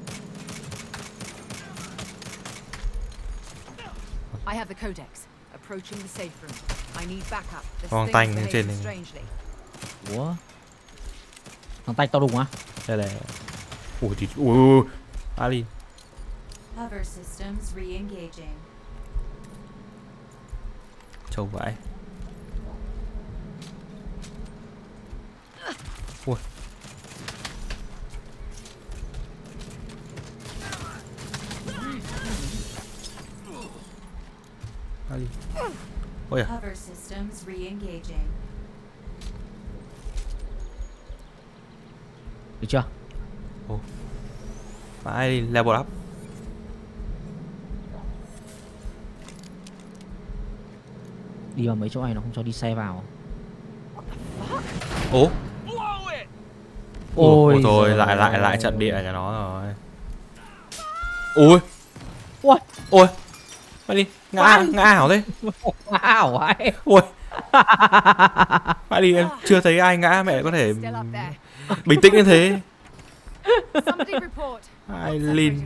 I have the codex. Approaching the safe room. I need backup. This Con thing's tanh behaving trên này. strangely. Ủa? Thằng tay tao đùng á? Đây này. Ui thì ui ui. Ali. Hover systems re-engaging. Trâu vãi. Ui. Ali. Ôi à. Hover systems re-engaging. Được chưa? Ồ. Phải level up. Đi vào mấy chỗ này nó không cho đi xe vào. Ố. Ôi rồi lại lại lại trận địa nhà nó rồi. Ui. Ui. Ôi. Mày đi, ngã ngã ảo thế. Ngã ảo vậy. Ui. Mày đi, em chưa thấy ai ngã mẹ có thể bình tĩnh như thế. Eileen.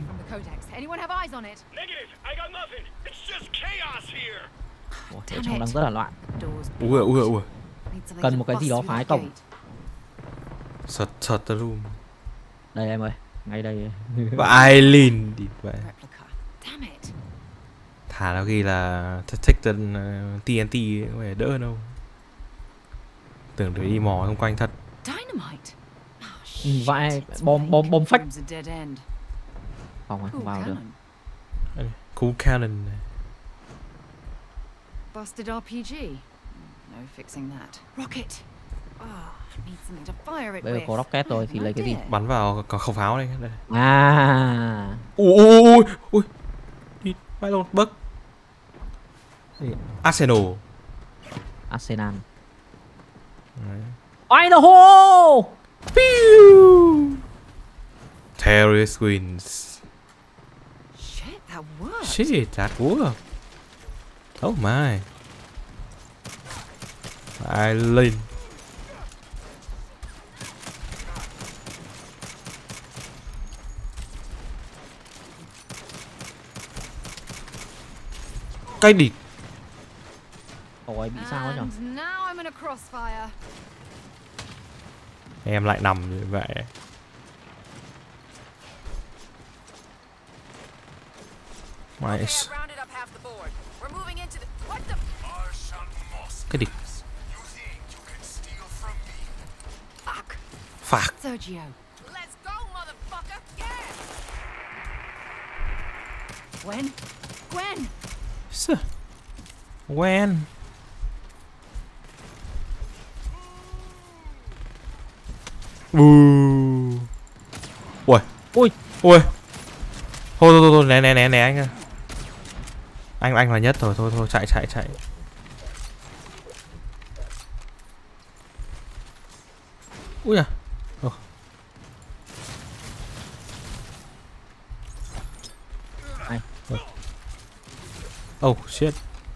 Ủa, thế trong đang rất là loạn. Ui ui ui. Cần một cái gì đó phá cổng. Sật sật room. Đây em ơi, ngay đây. Và Eileen đi vậy. Thả nó ghi là Detected uh, tê en tê có vẻ đỡ đâu. Tưởng để đi mò xung quanh thật. Ừ, vậy bom bom bom phách. Không không vào được. Cool cannon. Busted R P G. No fixing that. Rocket. Oh, need something to fire it Bây giờ with. có rocket rồi thì lấy cái gì? Bắn vào có khẩu pháo đây. Đây. À. Ui ui ui ui. Đi bay luôn bấc. Arsenal. Arsenal. Fire the hole. Pew. Terrorist wins. Shit, that worked. Shit, that worked. Oh my. Eileen. Cái đi. Ôi bị sao ấy nhở? Now I'm in a crossfire. Em lại nằm như vậy. Nice. Cái đi. Fuck. Sergio. Let's go, motherfucker. Yeah. Gwen. Gwen. Sir. When? Bù. Ui. Ui. Ui. Thôi thôi thôi né né né né anh ơi. Anh anh là nhất rồi, thôi thôi chạy chạy chạy. Ui à. Oh. Ai? Oh shit.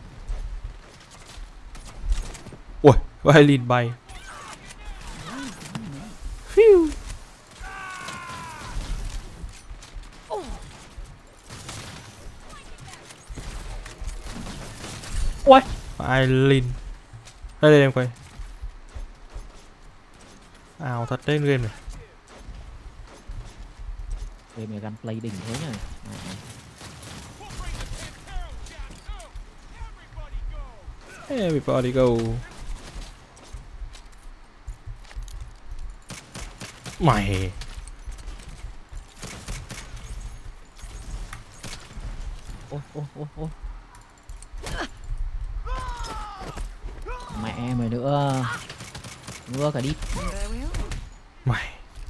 Ui, Eileen bay. Phew. Ui. Eileen. Đây đây em quay. Ào thật đấy game này. Game này gunplay đỉnh thế nhỉ. Everybody go. Mày. Ôi ôi ôi ôi. Mẹ mày nữa. Ngứa cả đi. Mày.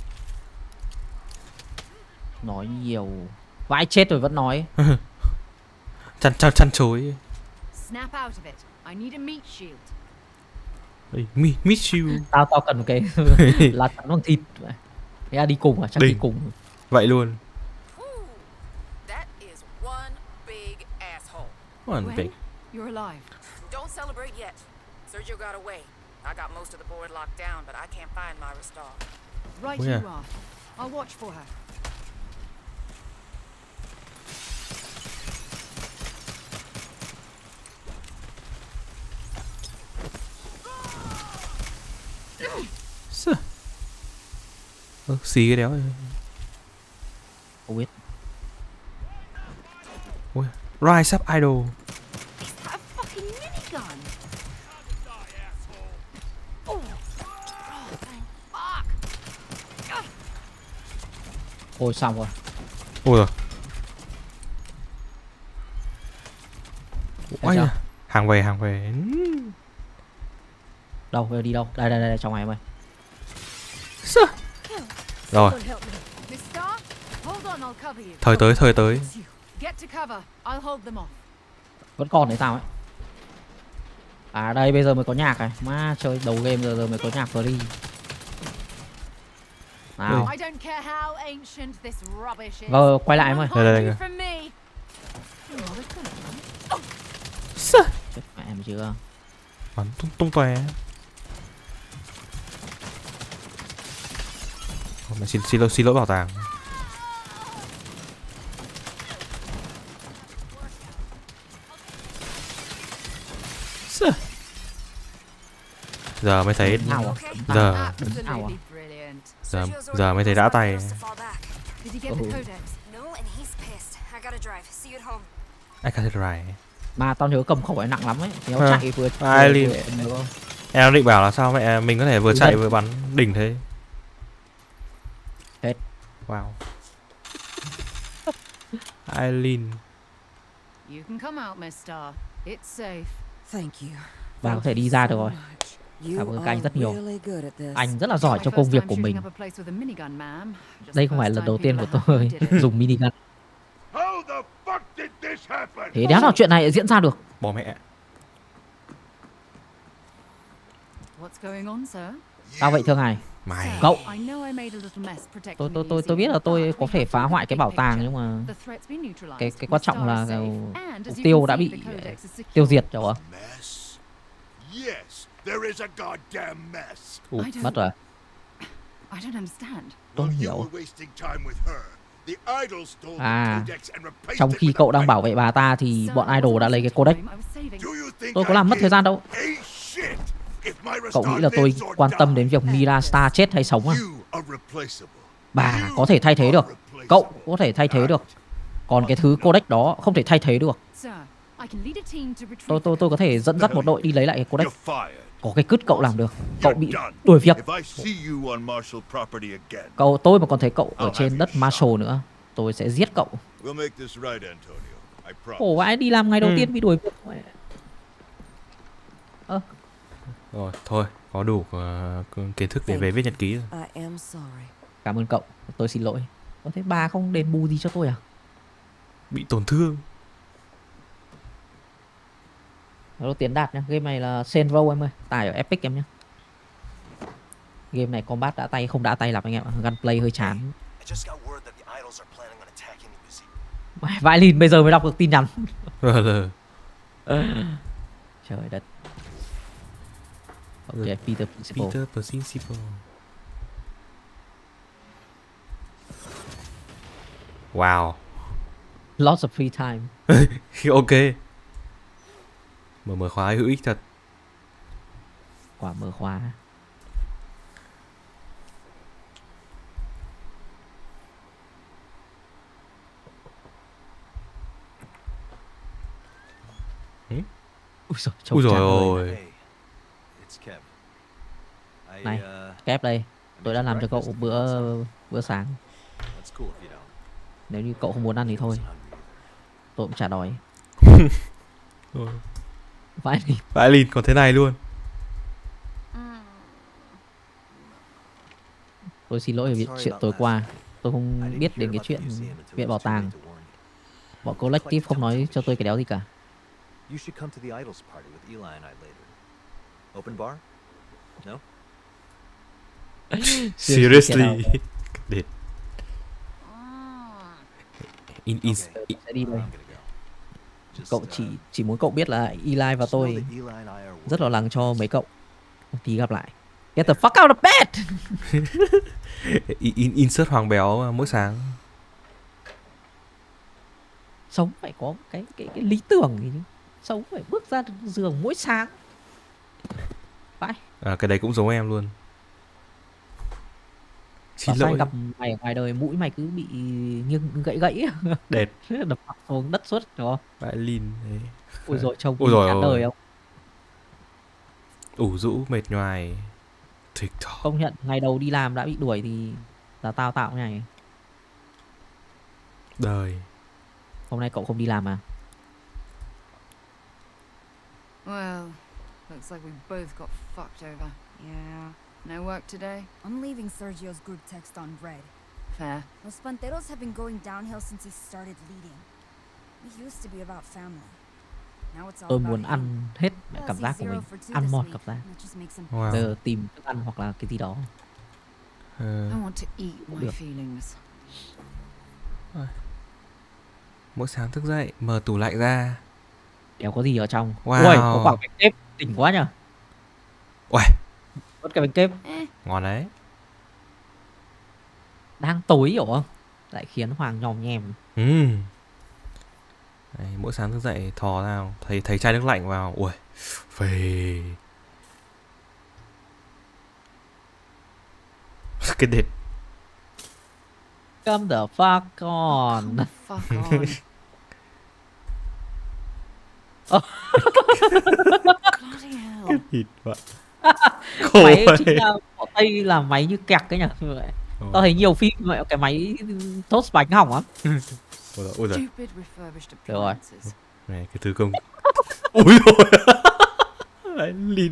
Nói nhiều. Vãi chết rồi vẫn nói. Chăn chăn chăn chối. Snap out of it. I need a meat shield. Đây, meat, meat shield. Tao tao cần một cái là chắn bằng thịt. Thế à, đi cùng à? Chắc đi cùng. Vậy luôn. That is one big asshole. One big. You're alive. Don't celebrate yet. Sergio got away. I got most of the board locked down, but I can't find Myra Starr. Right Oh, yeah. you are. I'll watch for her. Sơ. Ơ, xì cái đéo này. Không biết. Ui, Rise Up Idol. Is that a fucking minigun? Oh. Oh, thank fuck. Ôi xong rồi. Ôi rồi. Ôi Sao? hàng về hàng về. Đâu, bây giờ đi đâu? Đây đây đây trong này em ơi. Sơ. Rồi. Miss Starr, hold on, I'll cover you. Thời tới thời tới. Get to cover. I'll hold them off. Vẫn còn đấy tao ấy. À đây bây giờ mới có nhạc này. Má chơi đầu game giờ giờ mới có nhạc free. Nào. I don't care how ancient this rubbish is. Ờ, quay lại em ơi. Đây đây đây. From me. Chết mẹ em chưa? Bắn tung tung tóe. Mày xin xin lỗi xin lỗi bảo tàng. Giờ mới thấy Nào à? giờ Nào à? giờ giờ mới thấy đã tay. Did he get the Ừ. codex? No, and he's pissed. I gotta drive. See you at home. I got it right. Mà tao nhớ cầm khẩu ấy nặng lắm ấy. Nếu À, chạy vừa ai vừa- liền. vừa- được không? Em định bảo là sao mẹ mình có thể vừa Đi chạy lên. vừa bắn đỉnh thế. Hết. Wow. Eileen. You can come out, Miss Star. It's safe. Thank you. Và có thể đi ra được rồi. Cảm ơn các anh rất nhiều. Anh rất là giỏi trong công việc của mình. Đây không phải lần đầu tiên của tôi dùng minigun. Thế đéo nào chuyện này diễn ra được. Bỏ mẹ. What's going on, sir? Sao vậy thưa ngài? Mày. Cậu. I know I made a little mess protecting Tôi tôi the tôi tôi biết là tôi museum, có but thể we phá have hoại the cái big bảo tàng picture. nhưng mà The threat's been neutralized. cái cái Miss quan trọng Star là is safe, mục and as you tiêu can đã see, bị the codex is secure. tiêu diệt rồi. Yes, there is a goddamn mess. Ủa, I don't- mất rồi. I don't understand. Tôi While you hiểu. were wasting time with her, the idol stole À, the codex and replaced trong it khi with cậu a đang bảo vệ bà ta thì bọn idol đã lấy cái codex. Tôi có làm mất thời gian đâu. Cậu nghĩ là tôi quan tâm đến việc Mira Star chết hay sống à? Bà có thể thay thế được. Cậu có thể thay thế được. Còn cái thứ codex đó không thể thay thế được. Sir, I can lead a team to retrieve Tôi tôi tôi có thể dẫn dắt một đội đi lấy lại cái codex. You're fired. Có cái cứt cậu làm được. Cậu bị đuổi việc. If I see you on Marshall property again, Cậu tôi mà còn thấy cậu ở trên đất Marshall nữa, tôi sẽ giết cậu. we'll make this right, Antonio. I promise. Khổ vãi, đi làm ngày đầu Ừ. tiên bị đuổi việc. Ơ, Rồi, thôi, có đủ uh, kiến thức để về viết nhật ký rồi. I am sorry. cảm ơn cậu, tôi xin lỗi. Có thế bà không đền bù gì cho tôi à? Bị tổn thương. Nó tiến đạt nhá, game này là Senvo em ơi, tải ở Epic em nhá. Game này combat đã tay không đã tay lắm anh em ạ, gunplay hơi chán. I just got word that the idols are planning on attacking the museum. Vãi vãi lìn bây giờ mới đọc được tin nhắn. Ờ, Trời đất. Ok, Peter Principle. Peter Principle. Wow. Lots of free time. Ok. Mở mở khóa hữu ích thật. Quả mở khóa. Ừ? Ui giời, trông Ui chán rồi ơi. ôi. It's Kev. I, Này, uh, kép đây. Tôi đã làm cho cậu một bữa bữa sáng. That's cool if you don't. Nếu như cậu không muốn ăn thì thôi. Tôi cũng chả đói. Rồi. Vãi lìn. Vãi lìn còn thế này luôn. Tôi xin lỗi vì chuyện tối qua. Tôi không biết đến cái chuyện viện bảo tàng. Bọn collective không nói cho tôi cái đéo gì cả. You should come to the idols party with Eli and I later. Open bar? No? Seriously. Để. In in, in. Sẽ đi đây. Cậu chỉ chỉ muốn cậu biết là Eli và tôi rất lo lắng cho mấy cậu. Tí gặp lại. Get the fuck out of bed. in, in, insert hoàng béo mỗi sáng. Sống phải có cái cái cái lý tưởng gì chứ. Sống phải bước ra giường mỗi sáng. Vãi. À, cái đấy cũng giống em luôn. Xin Bảo lỗi. gặp mày ở ngoài đời mũi mày cứ bị nghiêng gãy gãy. Đẹp. Đập mặt xuống đất suốt đó. Vãi lìn đấy. Ui rồi trông Ui rồi chán đời không? Ủ rũ mệt nhoài. TikTok. Công nhận ngày đầu đi làm đã bị đuổi thì là tao tạo cái này. Đời. Hôm nay cậu không đi làm à? Well, looks like we both got fucked over. Yeah. No work today? I'm leaving Sergio's group text on red. Fair. Los Panteros have been going downhill since he started leading. We used to be about family. Now it's all Tôi about muốn him. ăn hết mẹ cảm giác của mình, ăn mòn cảm giác. Wow. Bây giờ tìm thức ăn hoặc là cái gì đó. Ờ, I want to eat my Được. feelings. mỗi sáng thức dậy mở tủ lạnh ra. Đéo có gì ở trong. Wow. Ui, có quả bánh kếp, đỉnh quá nhờ. Uầy, Vẫn cái bánh kếp Eh, ngon đấy. đang tối hiểu không? Lại khiến Hoàng nhòm nhèm. Ừm. Đấy, mỗi sáng thức dậy thò ra thấy thấy chai nước lạnh vào. Ui, phê. Cái đệt. Come the fuck on. fuck on. Bloody hell. Cái thịt vậy. Khổ Máy vậy. chính là ở Tây là máy như kẹt cái nhỉ. Ồ. Tao thấy nhiều phim vậy cái máy toast bánh hỏng lắm. Ôi giời, ôi giời. Stupid refurbished Được rồi. appliances. Này cái thứ công. Ui rồi. Đấy lịt.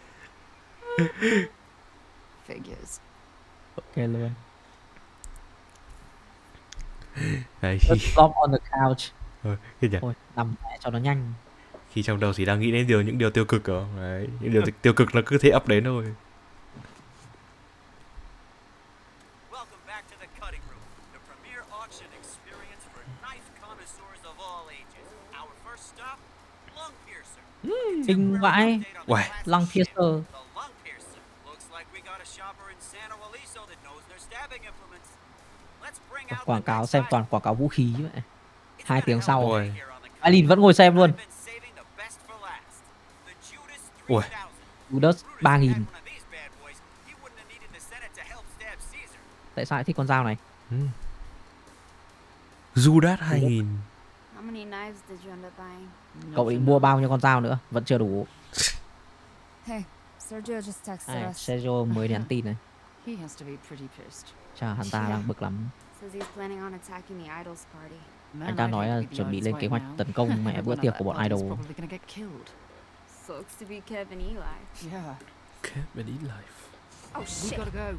Figures. Ok luôn. Đấy Just khi flop on the couch. Thôi, cái nhỉ? Thôi, nằm mẹ cho nó nhanh. Khi trong đầu chỉ đang nghĩ đến điều những điều tiêu cực đó. Đấy, những điều tiêu cực nó cứ thế ập đến thôi. Welcome back to the cutting room, the premier auction experience for knife connoisseurs of all ages. Our first stop, Lung Piercer. Kinh vãi. Uầy. Lung piercer. The Lung Piercer. Looks like we got a shopper in San Luis that knows their stabbing implements. Let's bring out Quảng the cáo next xem item. toàn quảng cáo vũ khí vậy. Hai tiếng sau. Ôi. Alin vẫn ngồi xem luôn. I've been saving the best for last. The Judas Ui. three thousand. Judas ba nghìn. One of these bad boys, he wouldn't have needed the Senate to help stab Caesar. Tại sao lại thích con dao này? Ừ. Judas hai nghìn. How many knives did you end up buying? Cậu định mua bao nhiêu con dao nữa? Vẫn chưa đủ. Hey, Sergio just texted À, us. Sergio mới nhắn tin này. He has to be pretty pissed. Chà, hắn ta đang bực lắm. Says he's planning on attacking the Idols party. Anh ta nói là chuẩn bị lên kế hoạch tấn công mẹ bữa tiệc của bọn idol. Probably gonna get killed. Sucks to be Kevin Eli. Yeah. Kevin Life. Oh We shit. gotta go.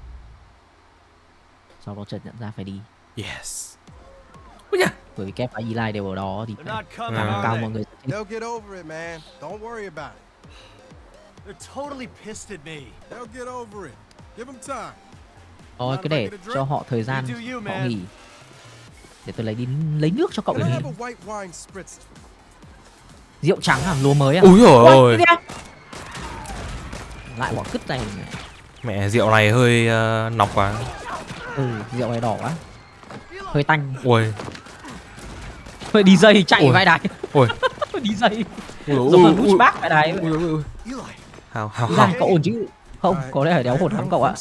Sau đó chợt nhận ra phải đi. Yes. Bởi vì Kev và Eli đều ở đó thì They're phải not coming, càng are cao they? mọi người. They'll get over it, man. Don't worry about it. They're totally pissed at me. They'll get over it. Give them time. Thôi cứ để cho họ thời gian họ nghỉ. Để tôi lấy đi lấy nước cho cậu Can I ấy. have a white wine spritz? Rượu trắng à, lúa mới à? Úi dồi Ôi, ôi. cái gì à? Lại bỏ cứt này. Mẹ rượu này hơi uh, nọc quá. Ừ, rượu này đỏ quá. Hơi tanh. Ui. Hơi đi dây chạy Ui. vai đài. Ui. Đi dây. Ui, ui, Giống ui, là ui. pushback vai đài. Ui, ui, ui. Hào hào Eli, hào. cậu ổn chứ? Không, có lẽ là đéo hồn lắm cậu ạ.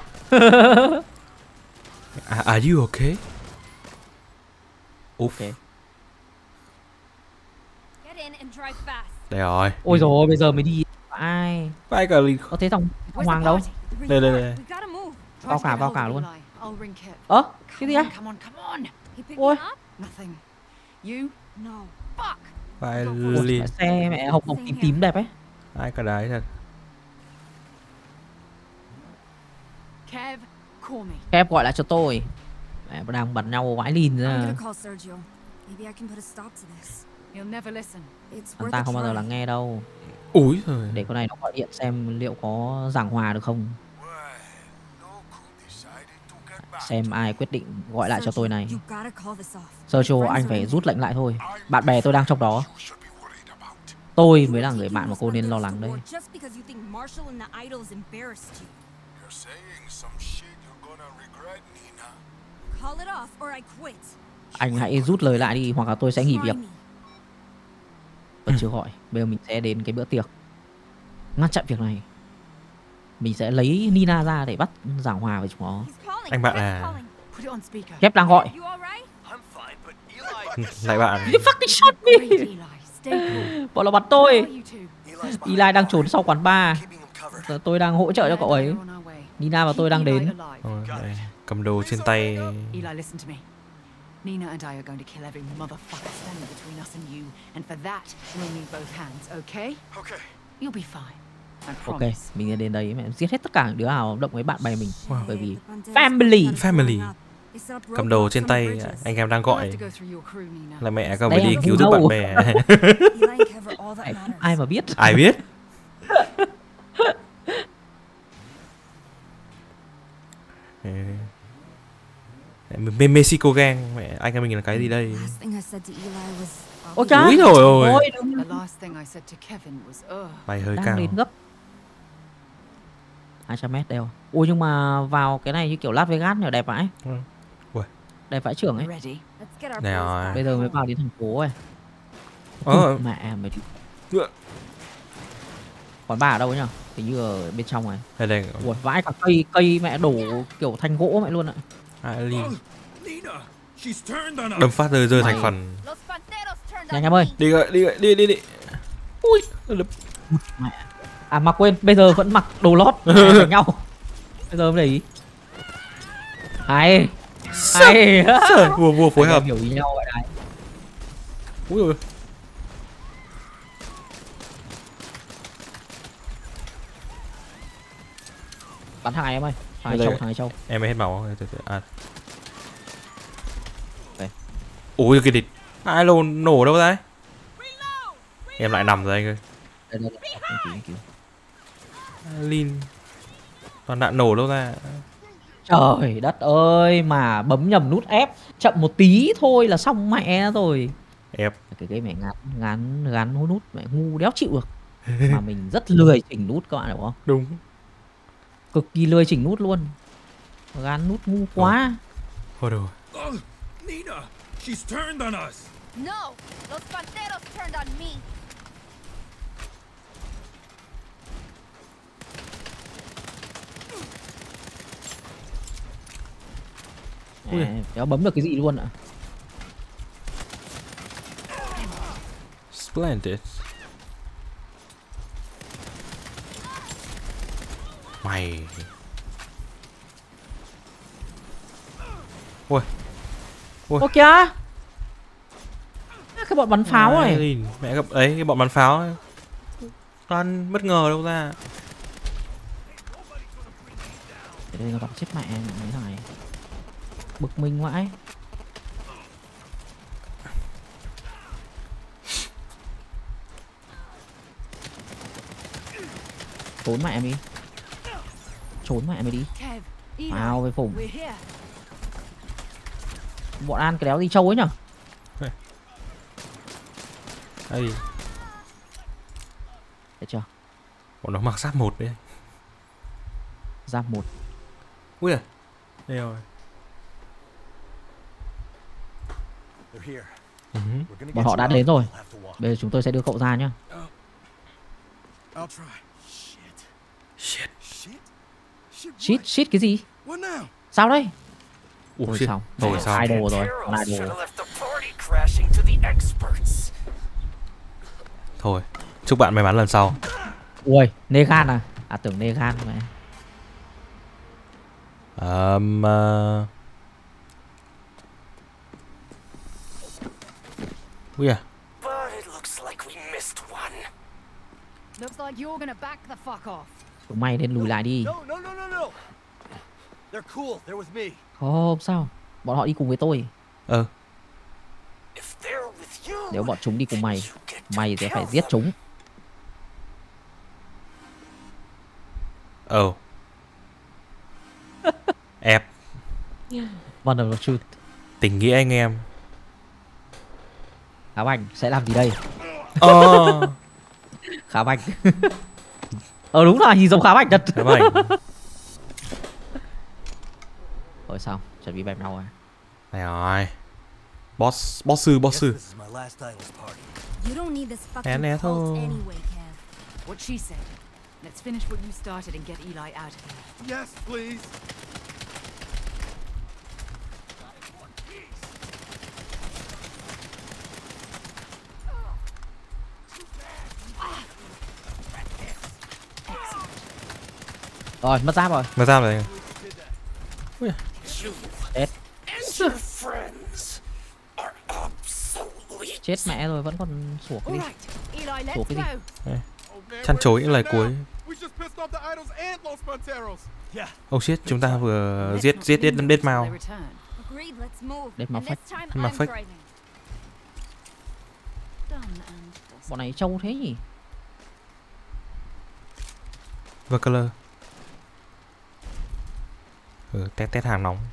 Are, are you okay? Uf. Okay. Get in and drive fast. Đây rồi. Ôi dồi ôi, bây giờ mới đi. Ai? Vai cả lì. Có thấy thằng thằng Hoàng đâu? Đây đây đây. We gotta move. Vào cả vào cả luôn. I'll ring Kev. Ơ, cái gì á? Come on, come on. He picked Ôi. me up? Nothing. You? No. Fuck. Vai Ủa, lì. xe mẹ hồng hồng tím tím đẹp ấy. Ai cả đấy thật. Kev, call me. Kev gọi lại cho tôi. Mẹ đang bật nhau vãi lìn I'm ra. gonna call Sergio. Maybe I can put a stop to this. He'll never listen. It's Hắn worth ta a không bao giờ try. lắng nghe đâu. Úi giời. Để con này nó gọi điện xem liệu có giảng hòa được không. Xem ai quyết định gọi lại cho tôi này. You gotta call this off. Sergio, anh phải rút lệnh lại thôi. Bạn bè tôi đang trong đó. Tôi mới là người bạn mà cô nên lo lắng đấy. Just because you think Marshall and the Idols embarrassed you. Call it off or I quit. Anh hãy rút lời lại đi hoặc là tôi sẽ nghỉ việc. Vẫn chưa gọi. Bây giờ mình sẽ đến cái bữa tiệc. Ngăn chặn việc này. Mình sẽ lấy Nina ra để bắt giảng hòa với chúng nó. Anh bạn là Put it on speaker. Kev đang gọi. You alright? I'm fine, but Eli. lại bạn. You fucking shot me. Great, Eli. Stay cool. Bọn nó bắn Where tôi. are you two? Eli đang trốn sau quán bar. Giờ tôi đang hỗ trợ cho cậu ấy. Nina và tôi đang đến. Ôi, đây, cầm đồ trên tay. Eli, listen to me. Nina and I are going to kill every motherfucker standing between us and you, and for that, we'll need both hands, okay? Okay. You'll be fine. I Ok, promise. mình sẽ đến đấy mẹ giết hết tất cả những đứa nào động với bạn bè mình. Wow. Bởi vì family. Family. Cầm đồ trên tay anh em đang gọi là mẹ các phải Đây đi là cứu vụ giúp bạn đâu. bè. Ai mà biết. Ai biết. Mê Mexico gang, mẹ anh em mình là cái gì đây? Ôi trời. Úi dồi ôi. Ôi, The last thing I said to Kevin was, ugh. Bay hơi đang cao. đến gấp hai trăm mét đeo. Ui nhưng mà vào cái này như kiểu Las Vegas nhỏ đẹp vãi. Ừ. Ui. Đẹp vãi trưởng ấy. Này rồi. Bây giờ mới vào đến thành phố ấy. Ờ. Mẹ mày đi. Quán bar ở đâu ấy nhỉ? Hình như ở bên trong này. Đây đây. Ui vãi cả cây cây mẹ đổ kiểu thành gỗ mẹ luôn ạ. Alin. Đâm phát rơi rơi thành phần. Nhà anh em ơi. Đi gọi đi gọi đi đi đi. Ui. Mẹ. À mà quên, bây giờ vẫn mặc đồ lót với nhau. Bây giờ mới để ý. Hay. Hay. Trời, vua vua phối hợp hiểu ý nhau vậy đấy. Úi ôi. Bắn thằng này em ơi. Thằng này trâu, thằng này trâu. Em mới hết máu. À. Okay. Ui cái địch. Ai lô nổ đâu đấy? Em lại nằm rồi anh ơi. Đây đây đây. Cứu, cứu. Alin. Toàn đạn nổ đâu ra. Trời đất ơi, mà bấm nhầm nút F chậm một tí thôi là xong mẹ rồi. F. Cái cái mẹ ngắn ngắn gắn hút nút mẹ ngu đéo chịu được. Mà mình rất lười chỉnh nút các bạn hiểu không? Đúng. Cực kỳ lười chỉnh nút luôn. Gắn nút ngu quá. Thôi được. Oh, Nina, she's turned on us. No, los panteros turned on me. Ui, đéo bấm được cái gì luôn ạ. Splendid. Mày. Ui. Ui. Ô kìa. Cái bọn bắn pháo này. Alin. Mẹ gặp ấy cái bọn bắn pháo ấy. Toàn bất ngờ đâu ra. Để đây nó bắn chết mẹ mấy thằng này. Bực mình vãi. Trốn mẹ em đi. Trốn mẹ mày đi. Vào với phủng. Bọn An cái đéo đi châu ấy nhở. Đây. Thấy chưa? Bọn nó mặc giáp một đấy. Giáp một. Ui à. Đây rồi. Uh-huh. Bọn họ đã đến rồi. Bây giờ chúng tôi sẽ đưa cậu ra nhá. I'll try. Shit. Shit, shit cái gì? Sao đây? Ủa Thôi shit. xong. Rồi sao? Idol rồi. Idol. Thôi, chúc bạn may mắn lần sau. Ui, Negan à? À tưởng Negan mà. Um, uh... Ui à. Looks like you're gonna back the fuck off. Tụi mày nên lùi lại đi. No, no, no, no, no. They're cool. They're with me. Không sao. Bọn họ đi cùng với tôi. Ờ. Nếu bọn chúng đi cùng mày, mày sẽ phải giết chúng. Ờ. Ép. Wonderful truth. Tình nghĩa anh em. Khá Bạch sẽ làm gì đây? Ờ. Khá Bạch. Ờ đúng là nhìn giống Khá Bạch thật. Khá Bạch. Rồi xong, chuẩn bị bẹp nhau rồi. Này rồi. Boss, boss sư, boss sư. You don't need this Né fucking né cult thôi. anyway, Kev. What she said. Let's finish what you started and get Eli out of here. Yes, please. Rồi, mất giáp rồi. Mất giáp rồi. Ui. Chết. Chết mẹ rồi, vẫn còn sủa cái gì? Sủa cái gì? Đây. Chăn chối những lời cuối. Yeah. Oh shit, chúng ta vừa giết giết giết Dead Mao. Agreed, let's move. Để mà And phách. this time Mà I'm phách. driving. Done and dusted. Bọn này trâu thế nhỉ? Và color. Ừ, test test hàng nóng.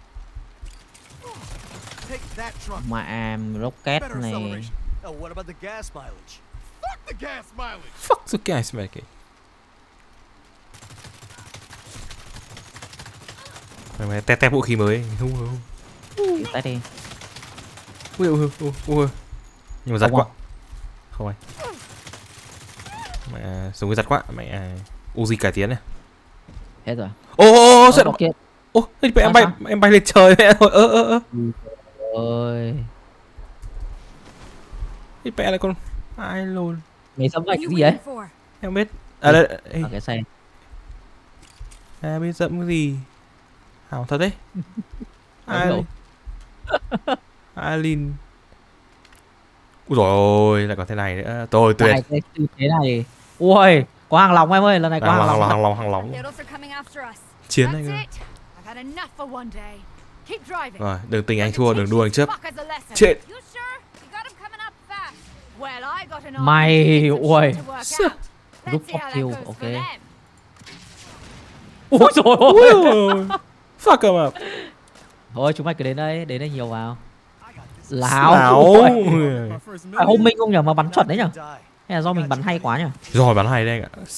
Take that truck. Mà rocket Better này. acceleration. Oh, what about the gas mileage? Fuck the gas mileage. Fuck the guys mẹ kì. Mày test test vũ khí mới. Hú hú. Test đi. Ui ui ui ui. Nhưng mà giật Không quá. không? Không ai. Mẹ dùng cái giật quá, mẹ Uzi cải tiến này. Hết rồi. Ô ô ô, Ờ, bọc kia. Ô, em Sao, bay sao? em bay lên trời mẹ rồi. Ơ ơ ơ. Ơi. Cái mẹ lại con ai luôn. Mày sắm vạch cái gì ấy? Em không biết. À đây. Ê. Ở cái xe. À biết dẫm cái gì. Hảo thật đấy. Ai Ai Alin. Ui dồi ôi, lại còn thế này nữa. Tôi tuyệt. Lại cái tư thế này. Ui, có hàng lòng em ơi, lần này có Hàng hàng lòng, lòng. hàng lòng, hàng lòng. Panteros are coming after us. Chiến này That's cơ. it. I've had enough for one day. Keep driving. Rồi, đừng tình anh thua, đừng đua anh trước. Fuck as a lesson. Chết. You sure? You got him coming up fast. Well, I got an Mày, argument ui. to work out. Group Let's see of how kill, that goes ok. for them. Ôi dồi Ui ôi. ôi. Fuck em up. Thôi chúng mày cứ đến đây, đến đây nhiều vào. Láo. Láo. Ui. Phải hôm minh không nhờ mà bắn chuẩn đấy nhở? Hay là do mình bắn hay quá nhở? Rồi bắn hay đây anh ạ.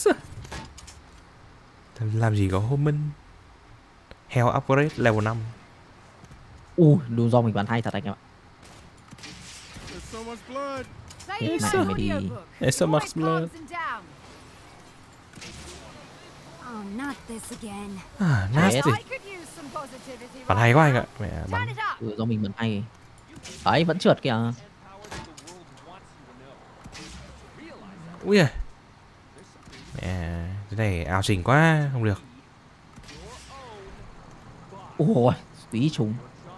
Làm gì có hôm minh. Hell upgrade level năm. Ui, đúng do mình bắn hay thật anh em ạ. There's so much blood. Play Chết your mẹ mày đi. audiobook. There's so much Voice blood. calms them down. Oh, not this again. À, nasty. I could use some positivity Bắn right hay quá now. anh ạ. Mẹ bắn. Turn it up. Ừ, do mình bắn hay. Đấy, vẫn trượt kìa. Ui giời. Mẹ, cái này ảo chỉnh quá, không được. Ôi, tí chúng.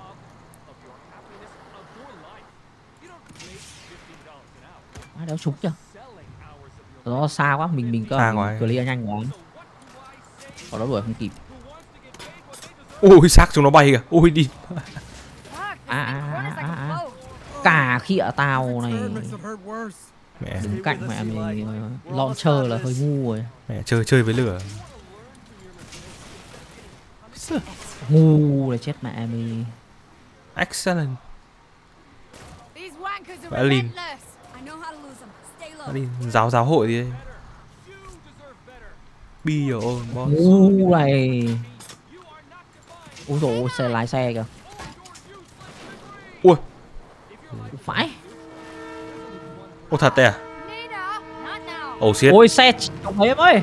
Ai đéo trúng kìa. Nó xa quá, mình mình Xa cơ quá. mình clear nhanh quá. Còn nó đuổi không kịp. Ui, xác chúng nó bay kìa. Ui đi. À, à, à, à, à. Cả khịa tàu này. Mẹ, Đứng cạnh mẹ mình uh, launcher là hơi ngu rồi. mẹ chơi chơi với lửa. Ngu là chết mẹ mình. Excellent. These wankers are Alin. relentless. I know how to lose them. Stay low. Đi giáo giáo hội đi. Be your own boss. Ngu này. Ôi dồi ôi, xe lái xe kìa. Ui. Phải. Ô thật đấy à? Nina, not now. Ồ shit. Ôi xe ông ấy em ơi.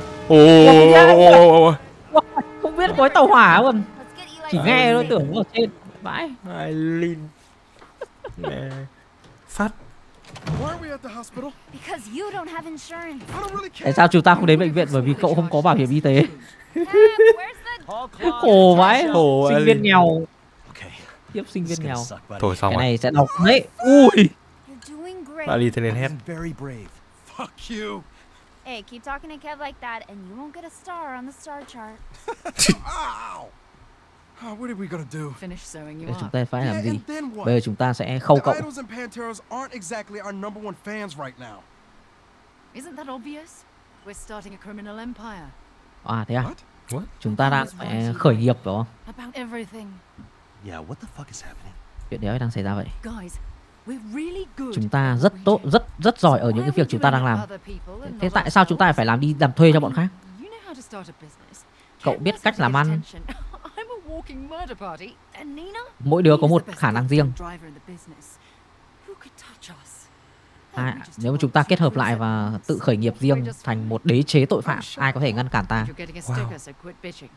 Ồ. Không biết có cái tàu hỏa luôn. Chỉ nghe thôi tưởng nó ở trên. Vãi. Alin. Mẹ. Phát. Why are we at the hospital? Because you don't have insurance. I don't really care. Tại sao chúng ta không đến bệnh viện bởi vì cậu không có bảo hiểm y tế? Dad, where's the... Khổ vãi. Khổ Sinh Alin. viên nghèo. Okay. Tiếp sinh viên This is gonna nghèo. suck, buddy. Thôi xong Cái rồi. này sẽ độc đấy. Ui. You're doing great. Alin thế nên hét. I'm very brave. Fuck you. Hey, keep talking to Kev like that and you won't get a star on the star chart. Ow. Oh, what are we gonna do? Finish sewing you Bây giờ chúng up. ta phải làm Yeah, gì? and then what? Bây giờ chúng ta sẽ khâu The cậu. Idols and Panteros aren't exactly our number one fans right now. Isn't that obvious? We're starting a criminal empire. À thế à? What? What? Chúng ta đang phải khởi nghiệp phải không? About everything. Yeah, what the fuck is happening? Chuyện đấy đang xảy ra vậy. Guys, we're really good. Chúng ta rất tốt, rất rất giỏi ở những cái việc chúng ta đang làm. Thế tại sao chúng ta phải làm đi làm thuê cho bọn khác? You know how to start a business. Cậu biết cách làm ăn. I'm a walking murder party. And Nina? Mỗi đứa có He's một the best khả năng riêng. driver in the business. Who could touch us? À, nếu mà chúng ta kết hợp lại và tự khởi nghiệp riêng thành một đế chế tội phạm, ai có thể ngăn cản ta? You're getting a sticker, so quit bitching.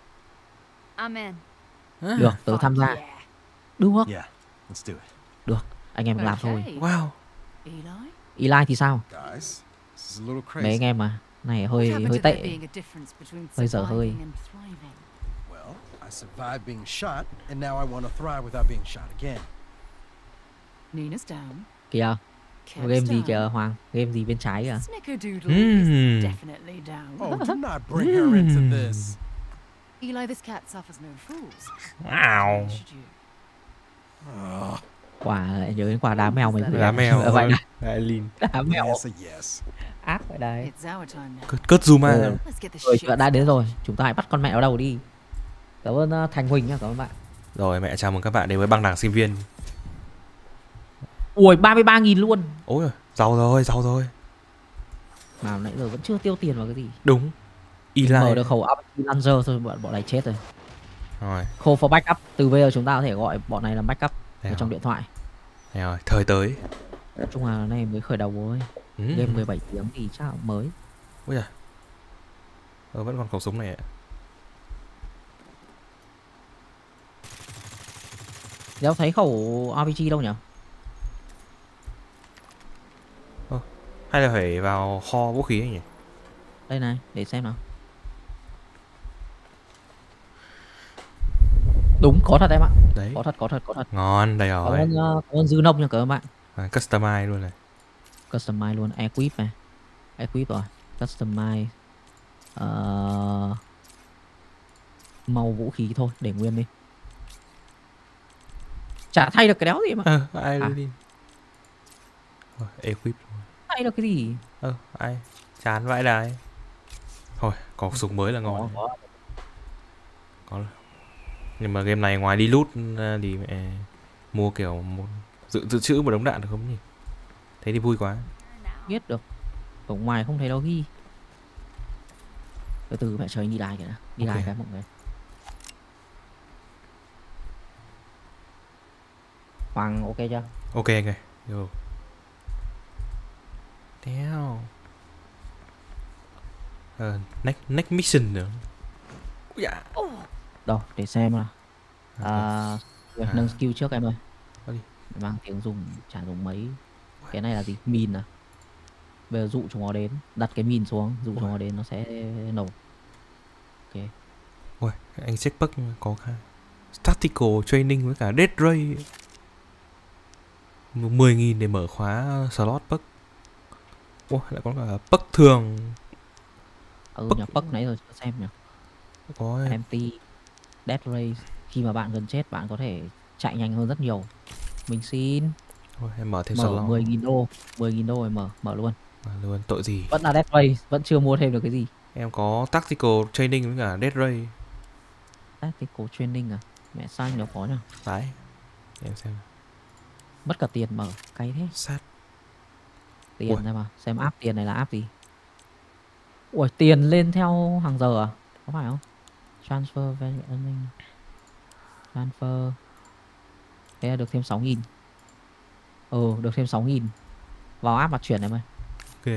I'm in. Được, tớ tham gia. Được. Yeah, let's do it. Được, anh em làm thôi. Okay. Wow. Eli? Eli thì sao? Guys, this is a little Mấy crazy. anh em mà, này What hơi happened hơi to there tệ. being a difference between Hơi dở hơi. surviving and thriving? Well, I survived being shot, and now I want to thrive without being shot again. Nina's down. Kìa, Kev's game gì down. kìa Hoàng, game gì bên trái kìa. Snickerdoodle Hmm. is definitely down. Oh, do not bring her into this. Eli, this cat suffers no fools. Wow. Should you? Quả lại nhớ đến quả đá mèo mình vừa Đá mèo. ở vậy Eileen. đá mèo Yes, a yes. áp vậy đấy. It's our turn now. Cất, cất Zuma. Ừ. Rồi chuyện đã đến rồi, chúng ta hãy bắt con mẹ ở đầu đi. Cảm ơn uh, Thành Huỳnh nhá, cảm ơn bạn. Rồi mẹ chào mừng các bạn đến với băng đảng sinh viên. Ui ba mươi ba nghìn luôn. Ôi giàu rồi, giàu rồi. Mà nãy giờ vẫn chưa tiêu tiền vào cái gì. Đúng. Eli. Mở được khẩu up Langer thôi bọn bọn này chết rồi. Rồi. Call for backup, từ bây giờ chúng ta có thể gọi bọn này là backup ở trong điện thoại. Đây rồi, thời tới. Nói chung là này mới khởi đầu thôi. Ừ. Game mười bảy tiếng thì chắc là mới. Ôi giời. Ờ, vẫn còn khẩu súng này ạ. Đéo thấy khẩu rờ pê giê đâu nhỉ? Ờ, hay là phải vào kho vũ khí ấy nhỉ? Đây này, để xem nào. Đúng, có thật em ạ. Đấy. Có thật, có thật, có thật. Ngon, đây rồi. Cảm ơn, uh, cảm ơn Dư Nông nha các bạn. À, customize luôn này. Customize luôn, equip này. Equip rồi. Customize. Uh, màu vũ khí thôi, để nguyên đi. Chả thay được cái đéo gì mà. Ờ, ai à. đi. Rồi, equip. Thay được cái gì? Ờ, ai. Chán vãi đài. Thôi, có súng mới là ngon. Có, có. Nhưng mà game này ngoài đi loot thì mẹ mua kiểu một dự dự trữ một đống đạn được không nhỉ? Thế thì vui quá. Biết được. Ở ngoài không thấy đâu ghi. Từ từ mẹ chơi đi lại kìa. Đi Okay. lại cái mọi người. Hoàng ok chưa? Ok ok. Yo. Đéo. Uh, next next mission nữa. Dạ. Đâu, để xem nào. À, à. nâng skill trước em ơi. Đi. Mang tiếng dùng, chả dùng mấy. Cái này là gì? Min à? Bây giờ dụ chúng nó đến, đặt cái min xuống, dụ chúng nó đến nó sẽ nổ. Ok. Ôi, anh check bug có cả tactical training với cả dead ray. mười nghìn để mở khóa slot bug. Ôi, lại có cả bug thường. Ừ nhỉ, bug nãy giờ chưa xem nhỉ. Có empty death ray, khi mà bạn gần chết bạn có thể chạy nhanh hơn rất nhiều. Mình xin. Thôi, em mở thêm mở slot. mười nghìn đô, mười nghìn đô rồi mở, mở luôn. Mở luôn, tội gì. Vẫn là death ray, vẫn chưa mua thêm được cái gì. Em có tactical training với cả death ray. Tactical training à? Mẹ xanh nó có nhỉ? Đấy. Em xem. Mất cả tiền mở, cay thế. Sát. Tiền ra mà, xem áp tiền này là áp gì. Ui, tiền lên theo hàng giờ à? Có phải không? Transfer value earning. Transfer. Thế là được thêm sáu nghìn. Ừ, được thêm sáu nghìn. Vào app mà chuyển em ơi. Ok.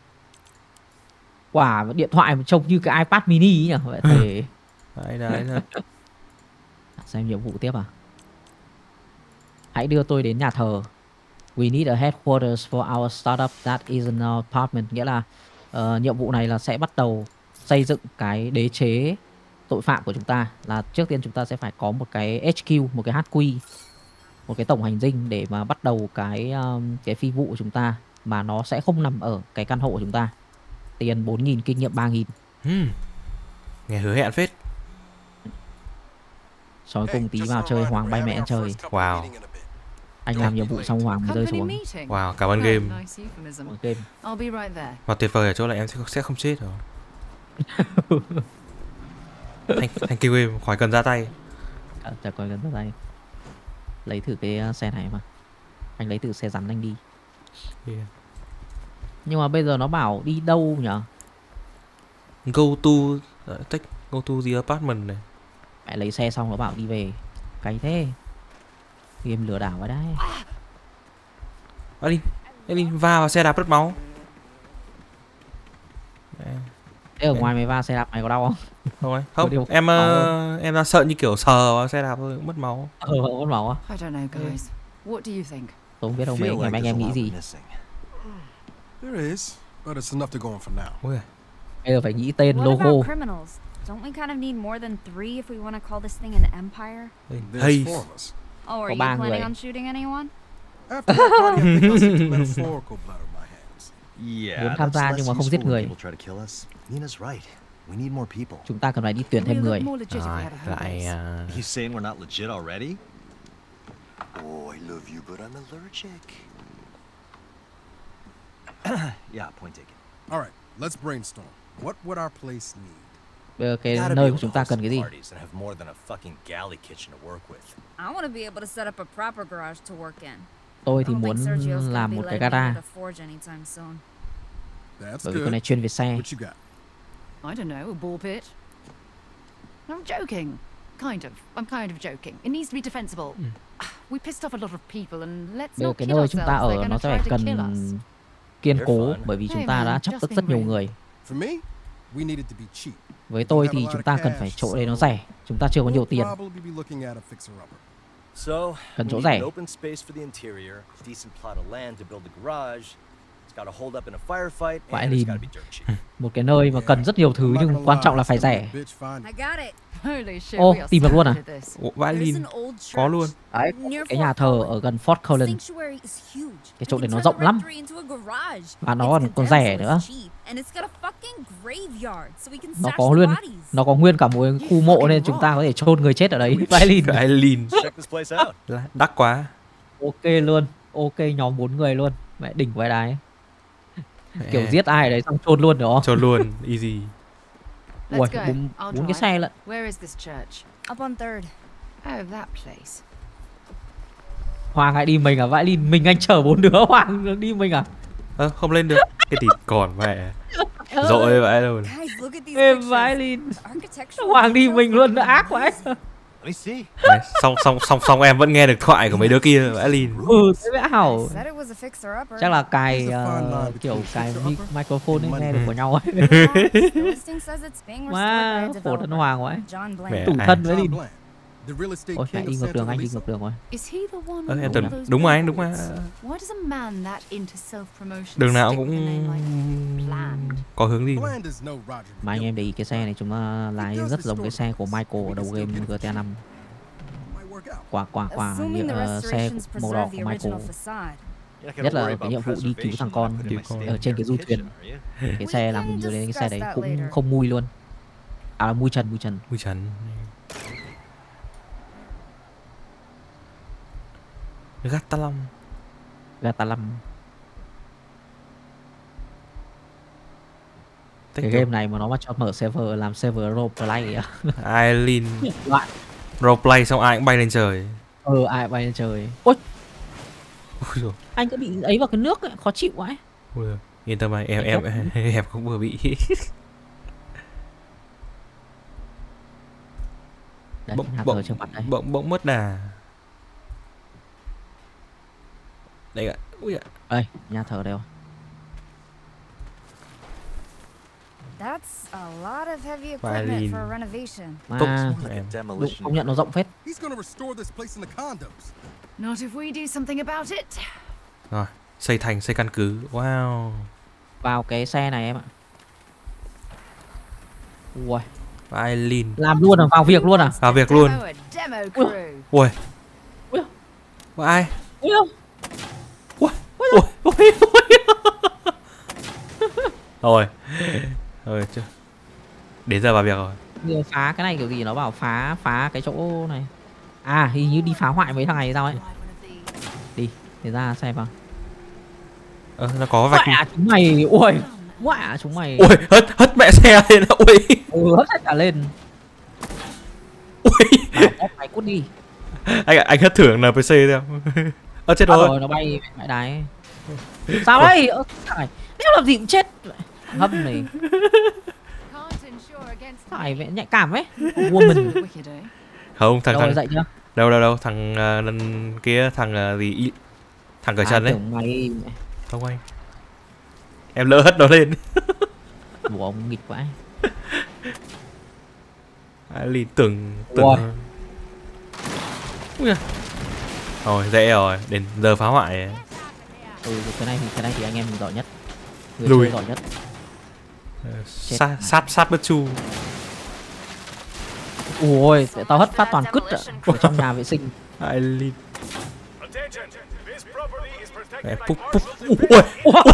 Quả điện thoại mà trông như cái iPad mini nhỉ? Vậy thì... Đấy, đấy, đấy. Xem nhiệm vụ tiếp à? Hãy đưa tôi đến nhà thờ. We need a headquarters for our startup that is in our apartment. Nghĩa là uh, nhiệm vụ này là sẽ bắt đầu xây dựng cái đế chế tội phạm của chúng ta. Là trước tiên chúng ta sẽ phải có một cái hát quy, một cái hát quy, một cái tổng hành dinh để mà bắt đầu cái um, cái phi vụ của chúng ta. Mà nó sẽ không nằm ở cái căn hộ của chúng ta. Tiền bốn nghìn, kinh nghiệm ba nghìn. Hmm. Nghe hứa hẹn phết. Sói cùng tí vào chơi Hoàng bay mẹ ăn trời. Wow. Anh làm nhiệm vụ xong Hoàng mới rơi xuống. Wow, cảm ơn game. game. Và tuyệt vời ở chỗ là em sẽ sẽ không chết rồi. Thanh thanh kêu game khỏi cần ra tay. À, chả cần ra tay. Lấy thử cái xe này mà. Anh lấy thử xe rắn anh đi. Yeah. Nhưng mà bây giờ nó bảo đi đâu nhở? Go to uh, take go to the apartment này. Mẹ lấy xe xong nó bảo đi về. Cay thế. Game lừa đảo ở đấy. Đi, đi va vào xe đạp rất máu. Thế ở ngoài mày va xe đạp mày có đau không? Không, không. Em uh, em đang sợ như kiểu sờ vào xe đạp thôi, mất máu. Ờ, mất máu á. I don't know, guys. What do you think? Tôi không biết đâu mấy anh em nghĩ gì. There is, but it's enough to go on for now. Ôi. Bây giờ phải nghĩ tên What logo. about criminals? Don't we kind of need more than three if we want to call this thing an empire? There's four of us. Oh, are you planning on shooting anyone? After that party, I think I'll see the metaphorical blood on my hands. Yeah, muốn tham gia nhưng mà không giết người. Nina's right. We need more people. Chúng ta cần phải đi tuyển thêm người. Rồi, lại uh... You saying we're not legit already? Oh, I love you, but I'm allergic. Yeah, point taken. All right, let's brainstorm. What would our place need? Bây giờ cái Gotta be nơi able của to chúng ta host cần cái gì? parties and have more than a fucking galley kitchen to work with. I want to be able to set up a proper garage to work in. Tôi I thì don't muốn think Sergio's gonna làm be một cái letting me gara. build a forge anytime soon. That's Bởi vì good. con này chuyên về xe. What you got? I don't know, a ball pit. I'm joking. Kind of. I'm kind of joking. It needs to be defensible. We pissed off a lot of people and let's Bây giờ not cái kid nơi chúng ta ourselves. They're ở nó gonna sẽ phải try to cần kill us. kiên You're cố fine. bởi vì chúng Hey ta man, đã chấp just rất being rất nhiều real. người. For me, we needed to be cheap. Với tôi thì chúng ta cần phải chỗ đây nó rẻ. Chúng ta chưa có nhiều tiền. We'll probably be looking at a fixer-upper. So, Cần we chỗ need rẻ. an open space for the interior, decent plot of land to build a garage. It's got to hold up in a firefight, Vãi and it's lìn. got to be dirt cheap. Một cái nơi mà cần rất nhiều thứ nhưng quan trọng là phải rẻ. I got it. Holy shit, Ô, we are tìm được luôn à? stacked at this. Ủa, vãi There's lìn. an old Có luôn. Đấy, near cái Fort nhà thờ Collins. ở gần Fort Collins. Sanctuary is huge. Cái chỗ We đấy can nó turn rộng the lắm. rectory into a garage. Và nó It's còn còn condemned, rẻ so nữa. it's cheap, and it's got a fucking graveyard, so we can Nó stash có the nguyên bodies. nó có nguyên cả một khu mộ nên chúng ta có thể chôn người chết ở đấy. Vãi lìn. Vãi lìn. Check this place out. Đắt quá. Ok luôn. Ok nhóm bốn người luôn. Mẹ đỉnh vãi đái. Kiểu Mẹ. giết ai ở đấy xong chôn luôn đó. Chôn luôn, easy. Let's Ui, go. bốn, I'll bốn cái drive. xe lận. Where is this church? Up on third. Oh, that place. Hoàng hãy đi mình à? Vãi lìn, mình anh chở bốn đứa Hoàng đi mình à? Ơ, không lên được. Cái thịt còn mẹ. Dội vãi luôn. Guys, look at these Ê pictures. vãi lìn. Architectural Hoàng đi details mình are luôn, nó ác quá. Let me see. Đấy, xong xong xong xong em vẫn nghe được thoại của mấy đứa kia vãi lìn. Ừ, thế vẽ hảo. Said it was a fixer-upper. Chắc là cài uh, kiểu cài mic microphone ấy nghe được của nhau ấy. The listing says it's being restored Má, by a khổ thân developer, Hoàng quá. John Mẹ. Blank. Tủ ai? thân với lìn. John Bland, the real estate Ôi, king anh đi of ngược đường, Santa anh đi Lisa. ngược đường rồi. Is he the one Ơ, with em all tưởng those đúng mà anh, đúng mà. billboards? Why does a man that into self-promotion Đường nào stick cũng with a name like Bland? có hướng đi. Bland is no Roger Mà anh em để ý cái xe này chúng ta lái It does rất giống cái distort xe của Michael ở đầu game giê tê a năm. might work out. Quả quả quả Assuming the uh, xe restorations màu đỏ preserve của the Michael. original facade. You're not gonna Nhất là worry cái about nhiệm vụ đi cứu thằng preservation con when I put it in my Cứu con. ở trên cái du state-of-the-art thuyền. kitchen, are you? Cái xe làm hình như đến cái xe đấy cũng không mui luôn. À là mui trần, mui trần. Ui chắn. Gata Long. Gata năm. Tích Cái cực. game này mà nó mà cho mở server làm server roleplay à? Ai lìn. Loại. Roleplay xong ai cũng bay lên trời. Ừ, ai bay lên trời. Ôi, Ui dồi. anh cứ bị ấy vào cái nước ấy, khó chịu quá ấy. Ui dồi. Yên tâm anh, em em em cũng vừa bị. Đấy, Bỗng hạt bỗng ở trước mặt đây. bỗng bỗng mất đà. Đây ạ. Ui ạ. Đây, nhà thờ đây rồi. That's a lot of heavy Vài equipment lìn. for a renovation. Mà Tốt. Like a Em. đúng, demolition. công nhận nó rộng phết. He's gonna restore this place in the condos. Not if we do something about it. Rồi, xây thành, xây căn cứ. Wow. Vào cái xe này em ạ. Ui, Ai lìn. làm luôn à, vào việc luôn à? Vào việc luôn. Demo a demo crew. Ui. Ui. Có ai? Ui không? Ui. Ui. Ui. Ui. Rồi. Rồi chưa. Đến giờ vào việc rồi. Giờ phá cái này kiểu gì nó bảo phá phá cái chỗ này. À, hình như đi phá hoại mấy thằng này hay sao ấy. Đi, để ra xem vào. Ờ, nó có vạch. Mẹ chúng mày, ui. Mẹ chúng mày. Ui, hất hất mẹ xe lên. Ui. Ừ, hất hết cả lên. Ui. Bảo mày cút đi. Anh anh hất thưởng en pê xê theo. Ơ chết À, rồi. rồi nó bay mẹ đái. Sao đấy? Ơ thằng này. Nếu làm gì cũng chết. Hâm này. Can't insure against Thằng này nhạy cảm ấy. Woman. wicked, eh? Không, thằng Đâu thằng dậy chưa? đâu đâu đâu thằng uh, lần kia thằng uh, gì y- thằng cởi À, chân đấy. tưởng mày Không anh. Em lỡ hất nó lên. của ông nghịch quá. À, lì tưởng tưởng. Ui. Ui da. Rồi dễ rồi, đến giờ phá hoại. Ừ, cái này thì cái này thì anh em mình giỏi nhất. Người Lùi. chơi giỏi nhất. Sát sát sát bất chu. Ui, tao hất phát toàn cứt ở trong nhà vệ sinh. Ai lì. Attention, this property is protected Mẹ by phúc parcel phúc. Ui.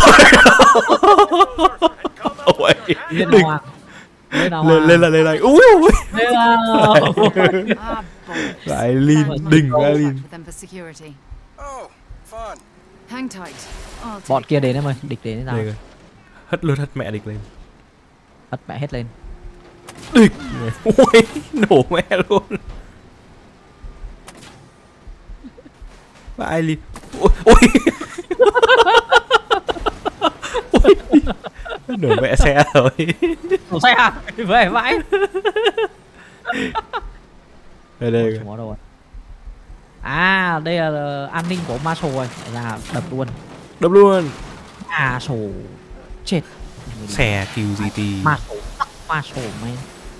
Ui. Lên Đừng. nào Hoàng. Lên nào Lên Hoàng. lên là lên này. Ui ui. Lên nào. Ah, Vãi Lin, đỉnh vãi Lin. With them for security. Oh, fun. Hang tight. I'll take Bọn kia đến em ơi, địch đến nào. Đây rồi. Hất luôn hất mẹ địch lên. Hất mẹ hết lên. Địch. Ui, nổ mẹ luôn. Vãi Lin. Ui, ui. Ui. Nổ mẹ xe rồi. Nổ xe à? Vậy vãi. Đây đây. Rồi. À, đây là an ninh của Marshall rồi. Là đập luôn. Đập luôn. Marshall. Chết. Xe kill giê tê. Marshall. Marshall man.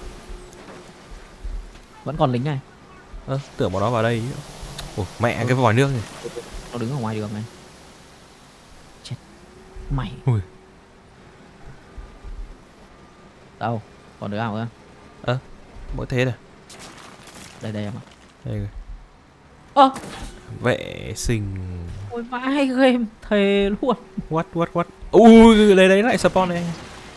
Vẫn còn lính này. Ơ, tưởng bọn nó vào đây. Ủa, mẹ ừ. Cái vòi nước này. Nó đứng ở ngoài đường này. Chết. Mày. Ui. Đâu? Còn đứa nào nữa? Ơ, à, mỗi thế này. Đây đây em ạ. Đây rồi. Ơ. Vệ sinh. Ôi vãi game thề luôn. What what what. Ui, đây đấy lại spawn này.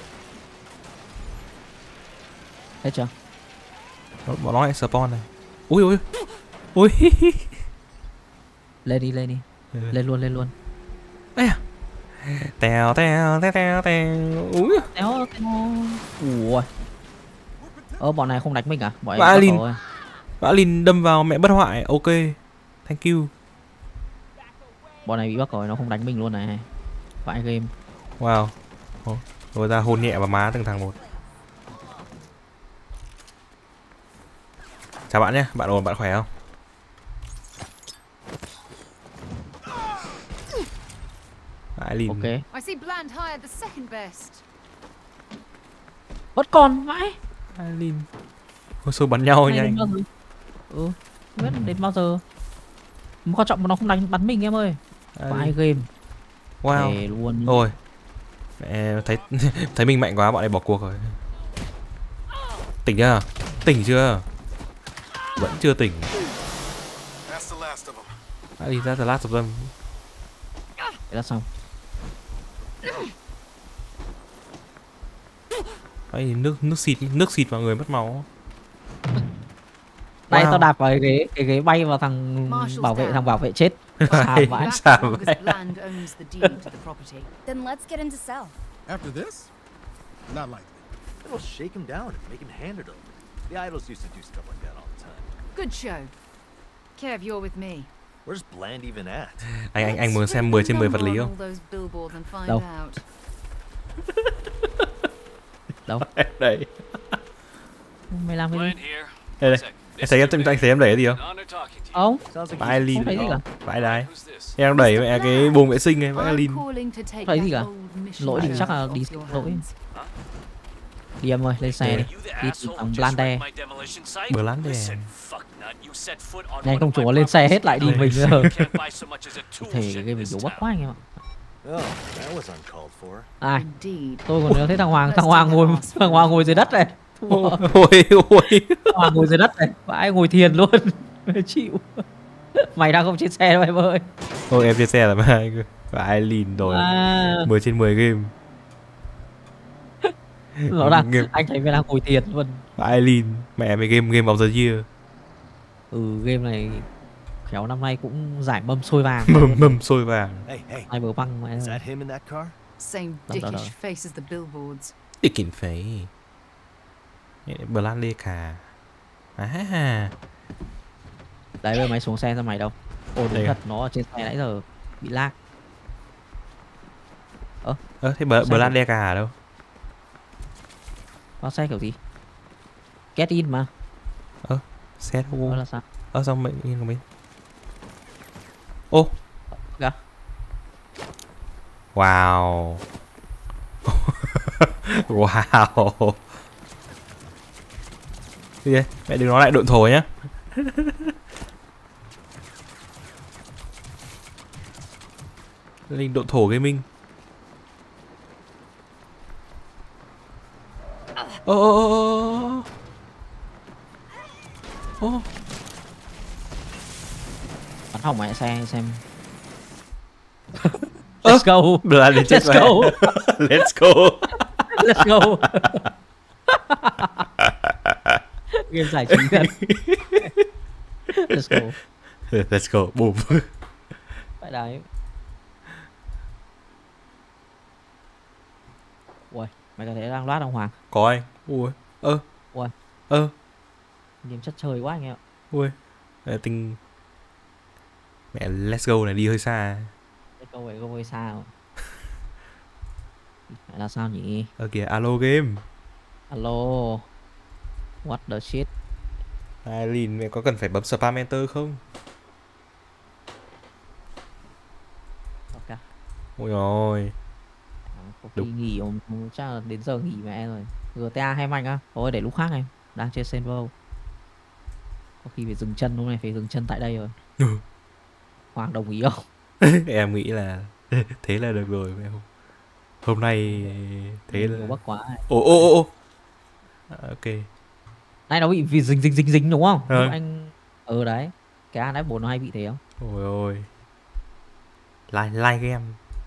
Hết chưa? Bọn nó lại spawn này. Ui ui. Ui. Lên đi lên đi. Ừ. Lên luôn lên luôn. Ây à. Tèo tèo tèo tèo tèo. Ui. Tèo tèo. Ui. Ơ bọn này không đánh mình à? Bọn Vã Lin. Vã Lin đâm vào mẹ bất hoại. Ok. Thank you. Bọn này bị bắt rồi, nó không đánh mình luôn này. Vãi game. Wow. Rồi ra hôn nhẹ vào má từng thằng một. Chào bạn nhé, bạn ổn, bạn khỏe không? Lin. Ok. I see Bland hired the second best. Vẫn còn vãi. Lin. Ôi xôi bắn nhau nhanh. Ừ, không biết đến bao giờ. Quan trọng nó không đánh bắn mình em ơi. Vãi game. Wow. Thề luôn. Rồi. Mẹ thấy thấy mình mạnh quá, bọn này bỏ cuộc rồi. Tỉnh chưa? Tỉnh chưa? Vẫn chưa tỉnh. Đã đi ra the last of them. Thế là xong. Đấy, nước nước xịt nước xịt vào người mất máu. Đây wow. Tao đạp vào cái ghế, cái ghế bay vào thằng bảo vệ, thằng bảo vệ chết. Xàm vãi. Xàm vãi. Then let's get into cell. After this? Not likely. It'll shake him down and make him handle it. The idols used to do stuff like that all the time. Good show. Kev, you're with me. Where's Bland even at? Anh anh anh muốn xem mười trên mười vật lý không? Đâu? Đâu? Đây. Mày làm cái gì? Đây đây. Anh thấy em anh thấy em đẩy cái gì không? Không. Vãi Lin. Không thấy gì cả. Vãi đái. Em đẩy mẹ cái buồng vệ sinh ấy, vãi Lin. Không thấy gì cả. Lỗi thì chắc là đi lỗi. Đi em ơi, lên xe đi. Đi từ thằng Blande. Blande. Nhanh không chủ lên xe hết lại đi mình rồi. Thề cái game mình dấu bắt quá anh em ạ. Ai? Tôi còn nhớ thấy thằng Hoàng, thằng Hoàng ngồi, thằng Hoàng ngồi dưới đất này. Ôi ôi. Hoàng ngồi dưới đất này, vãi ngồi thiền luôn. Chịu. Mày đang không trên xe đâu em ơi. Thôi em trên xe là mai cơ. Vãi Lin rồi. mười trên mười game. Nó đang game. Anh thấy mày đang ngồi thiền luôn. Vãi Lin, mẹ mày game game bóng giờ chia. Ừ, game này khéo năm nay cũng giải mâm xôi vàng. Mâm mâm xôi vàng. Hey, hey. Hai bờ băng mày. Is that him in that car? Same dickish face as the billboards. Dickin face. Blande cả. À. Đấy bây mày xuống xe ra mày đâu. Ồ đúng thật, nó ở trên xe nãy giờ bị lag. Ơ, ơ thế Blande cả ở đâu? Vào xe kiểu gì? Get in mà. Ơ, xe đâu? Ơ là sao? Ơ xong mình in của mình. Ô. Kìa. Wow. Wow. Gì vậy? Mẹ đừng nói lại độn thổi nhá. Linh độn thổ gaming. Ô ô ô ô. Bắn hỏng mẹ xe xem. Let's go. Let's go. Let's go. Let's go. Game giải trí thật. Let's go. Let's go. Boom. Vậy đấy. Ui, mày có thể đang loát không Hoàng? Có anh. Ui. Ơ. Ui. Ơ. Nhìn chất chơi quá anh em ạ. Ui. Ờ, tinh. Mẹ let's go này đi hơi xa. Let's go vậy, go hơi xa rồi. Phải là sao nhỉ? Ờ kìa, alo game. Alo. What the shit? Aileen, mẹ có cần phải bấm spam enter không? Ok. Ôi ôi. Có khi nghỉ ôm, chắc là đến giờ nghỉ mẹ rồi. giê tê a hay mạnh á? Thôi để lúc khác em. Đang chơi Senvo. Có khi phải dừng chân lúc này, phải dừng chân tại đây rồi. Hoàng đồng ý không? Em nghĩ là thế là được rồi mẹ không? Hôm nay thế là bất quá. Ồ ồ ồ. Ok. Này nó bị vì dính dính dính dính đúng không? Ừ. Anh ừ đấy. Cái anh đấy bốn nó hay bị thế không? Ôi ôi. Like like game.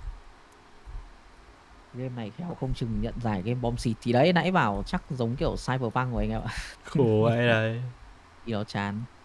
Game này khéo không chừng nhận giải game bom xịt thì đấy nãy bảo chắc giống kiểu Cyberpunk của anh em ạ. Khổ vậy đấy. Thì nó chán.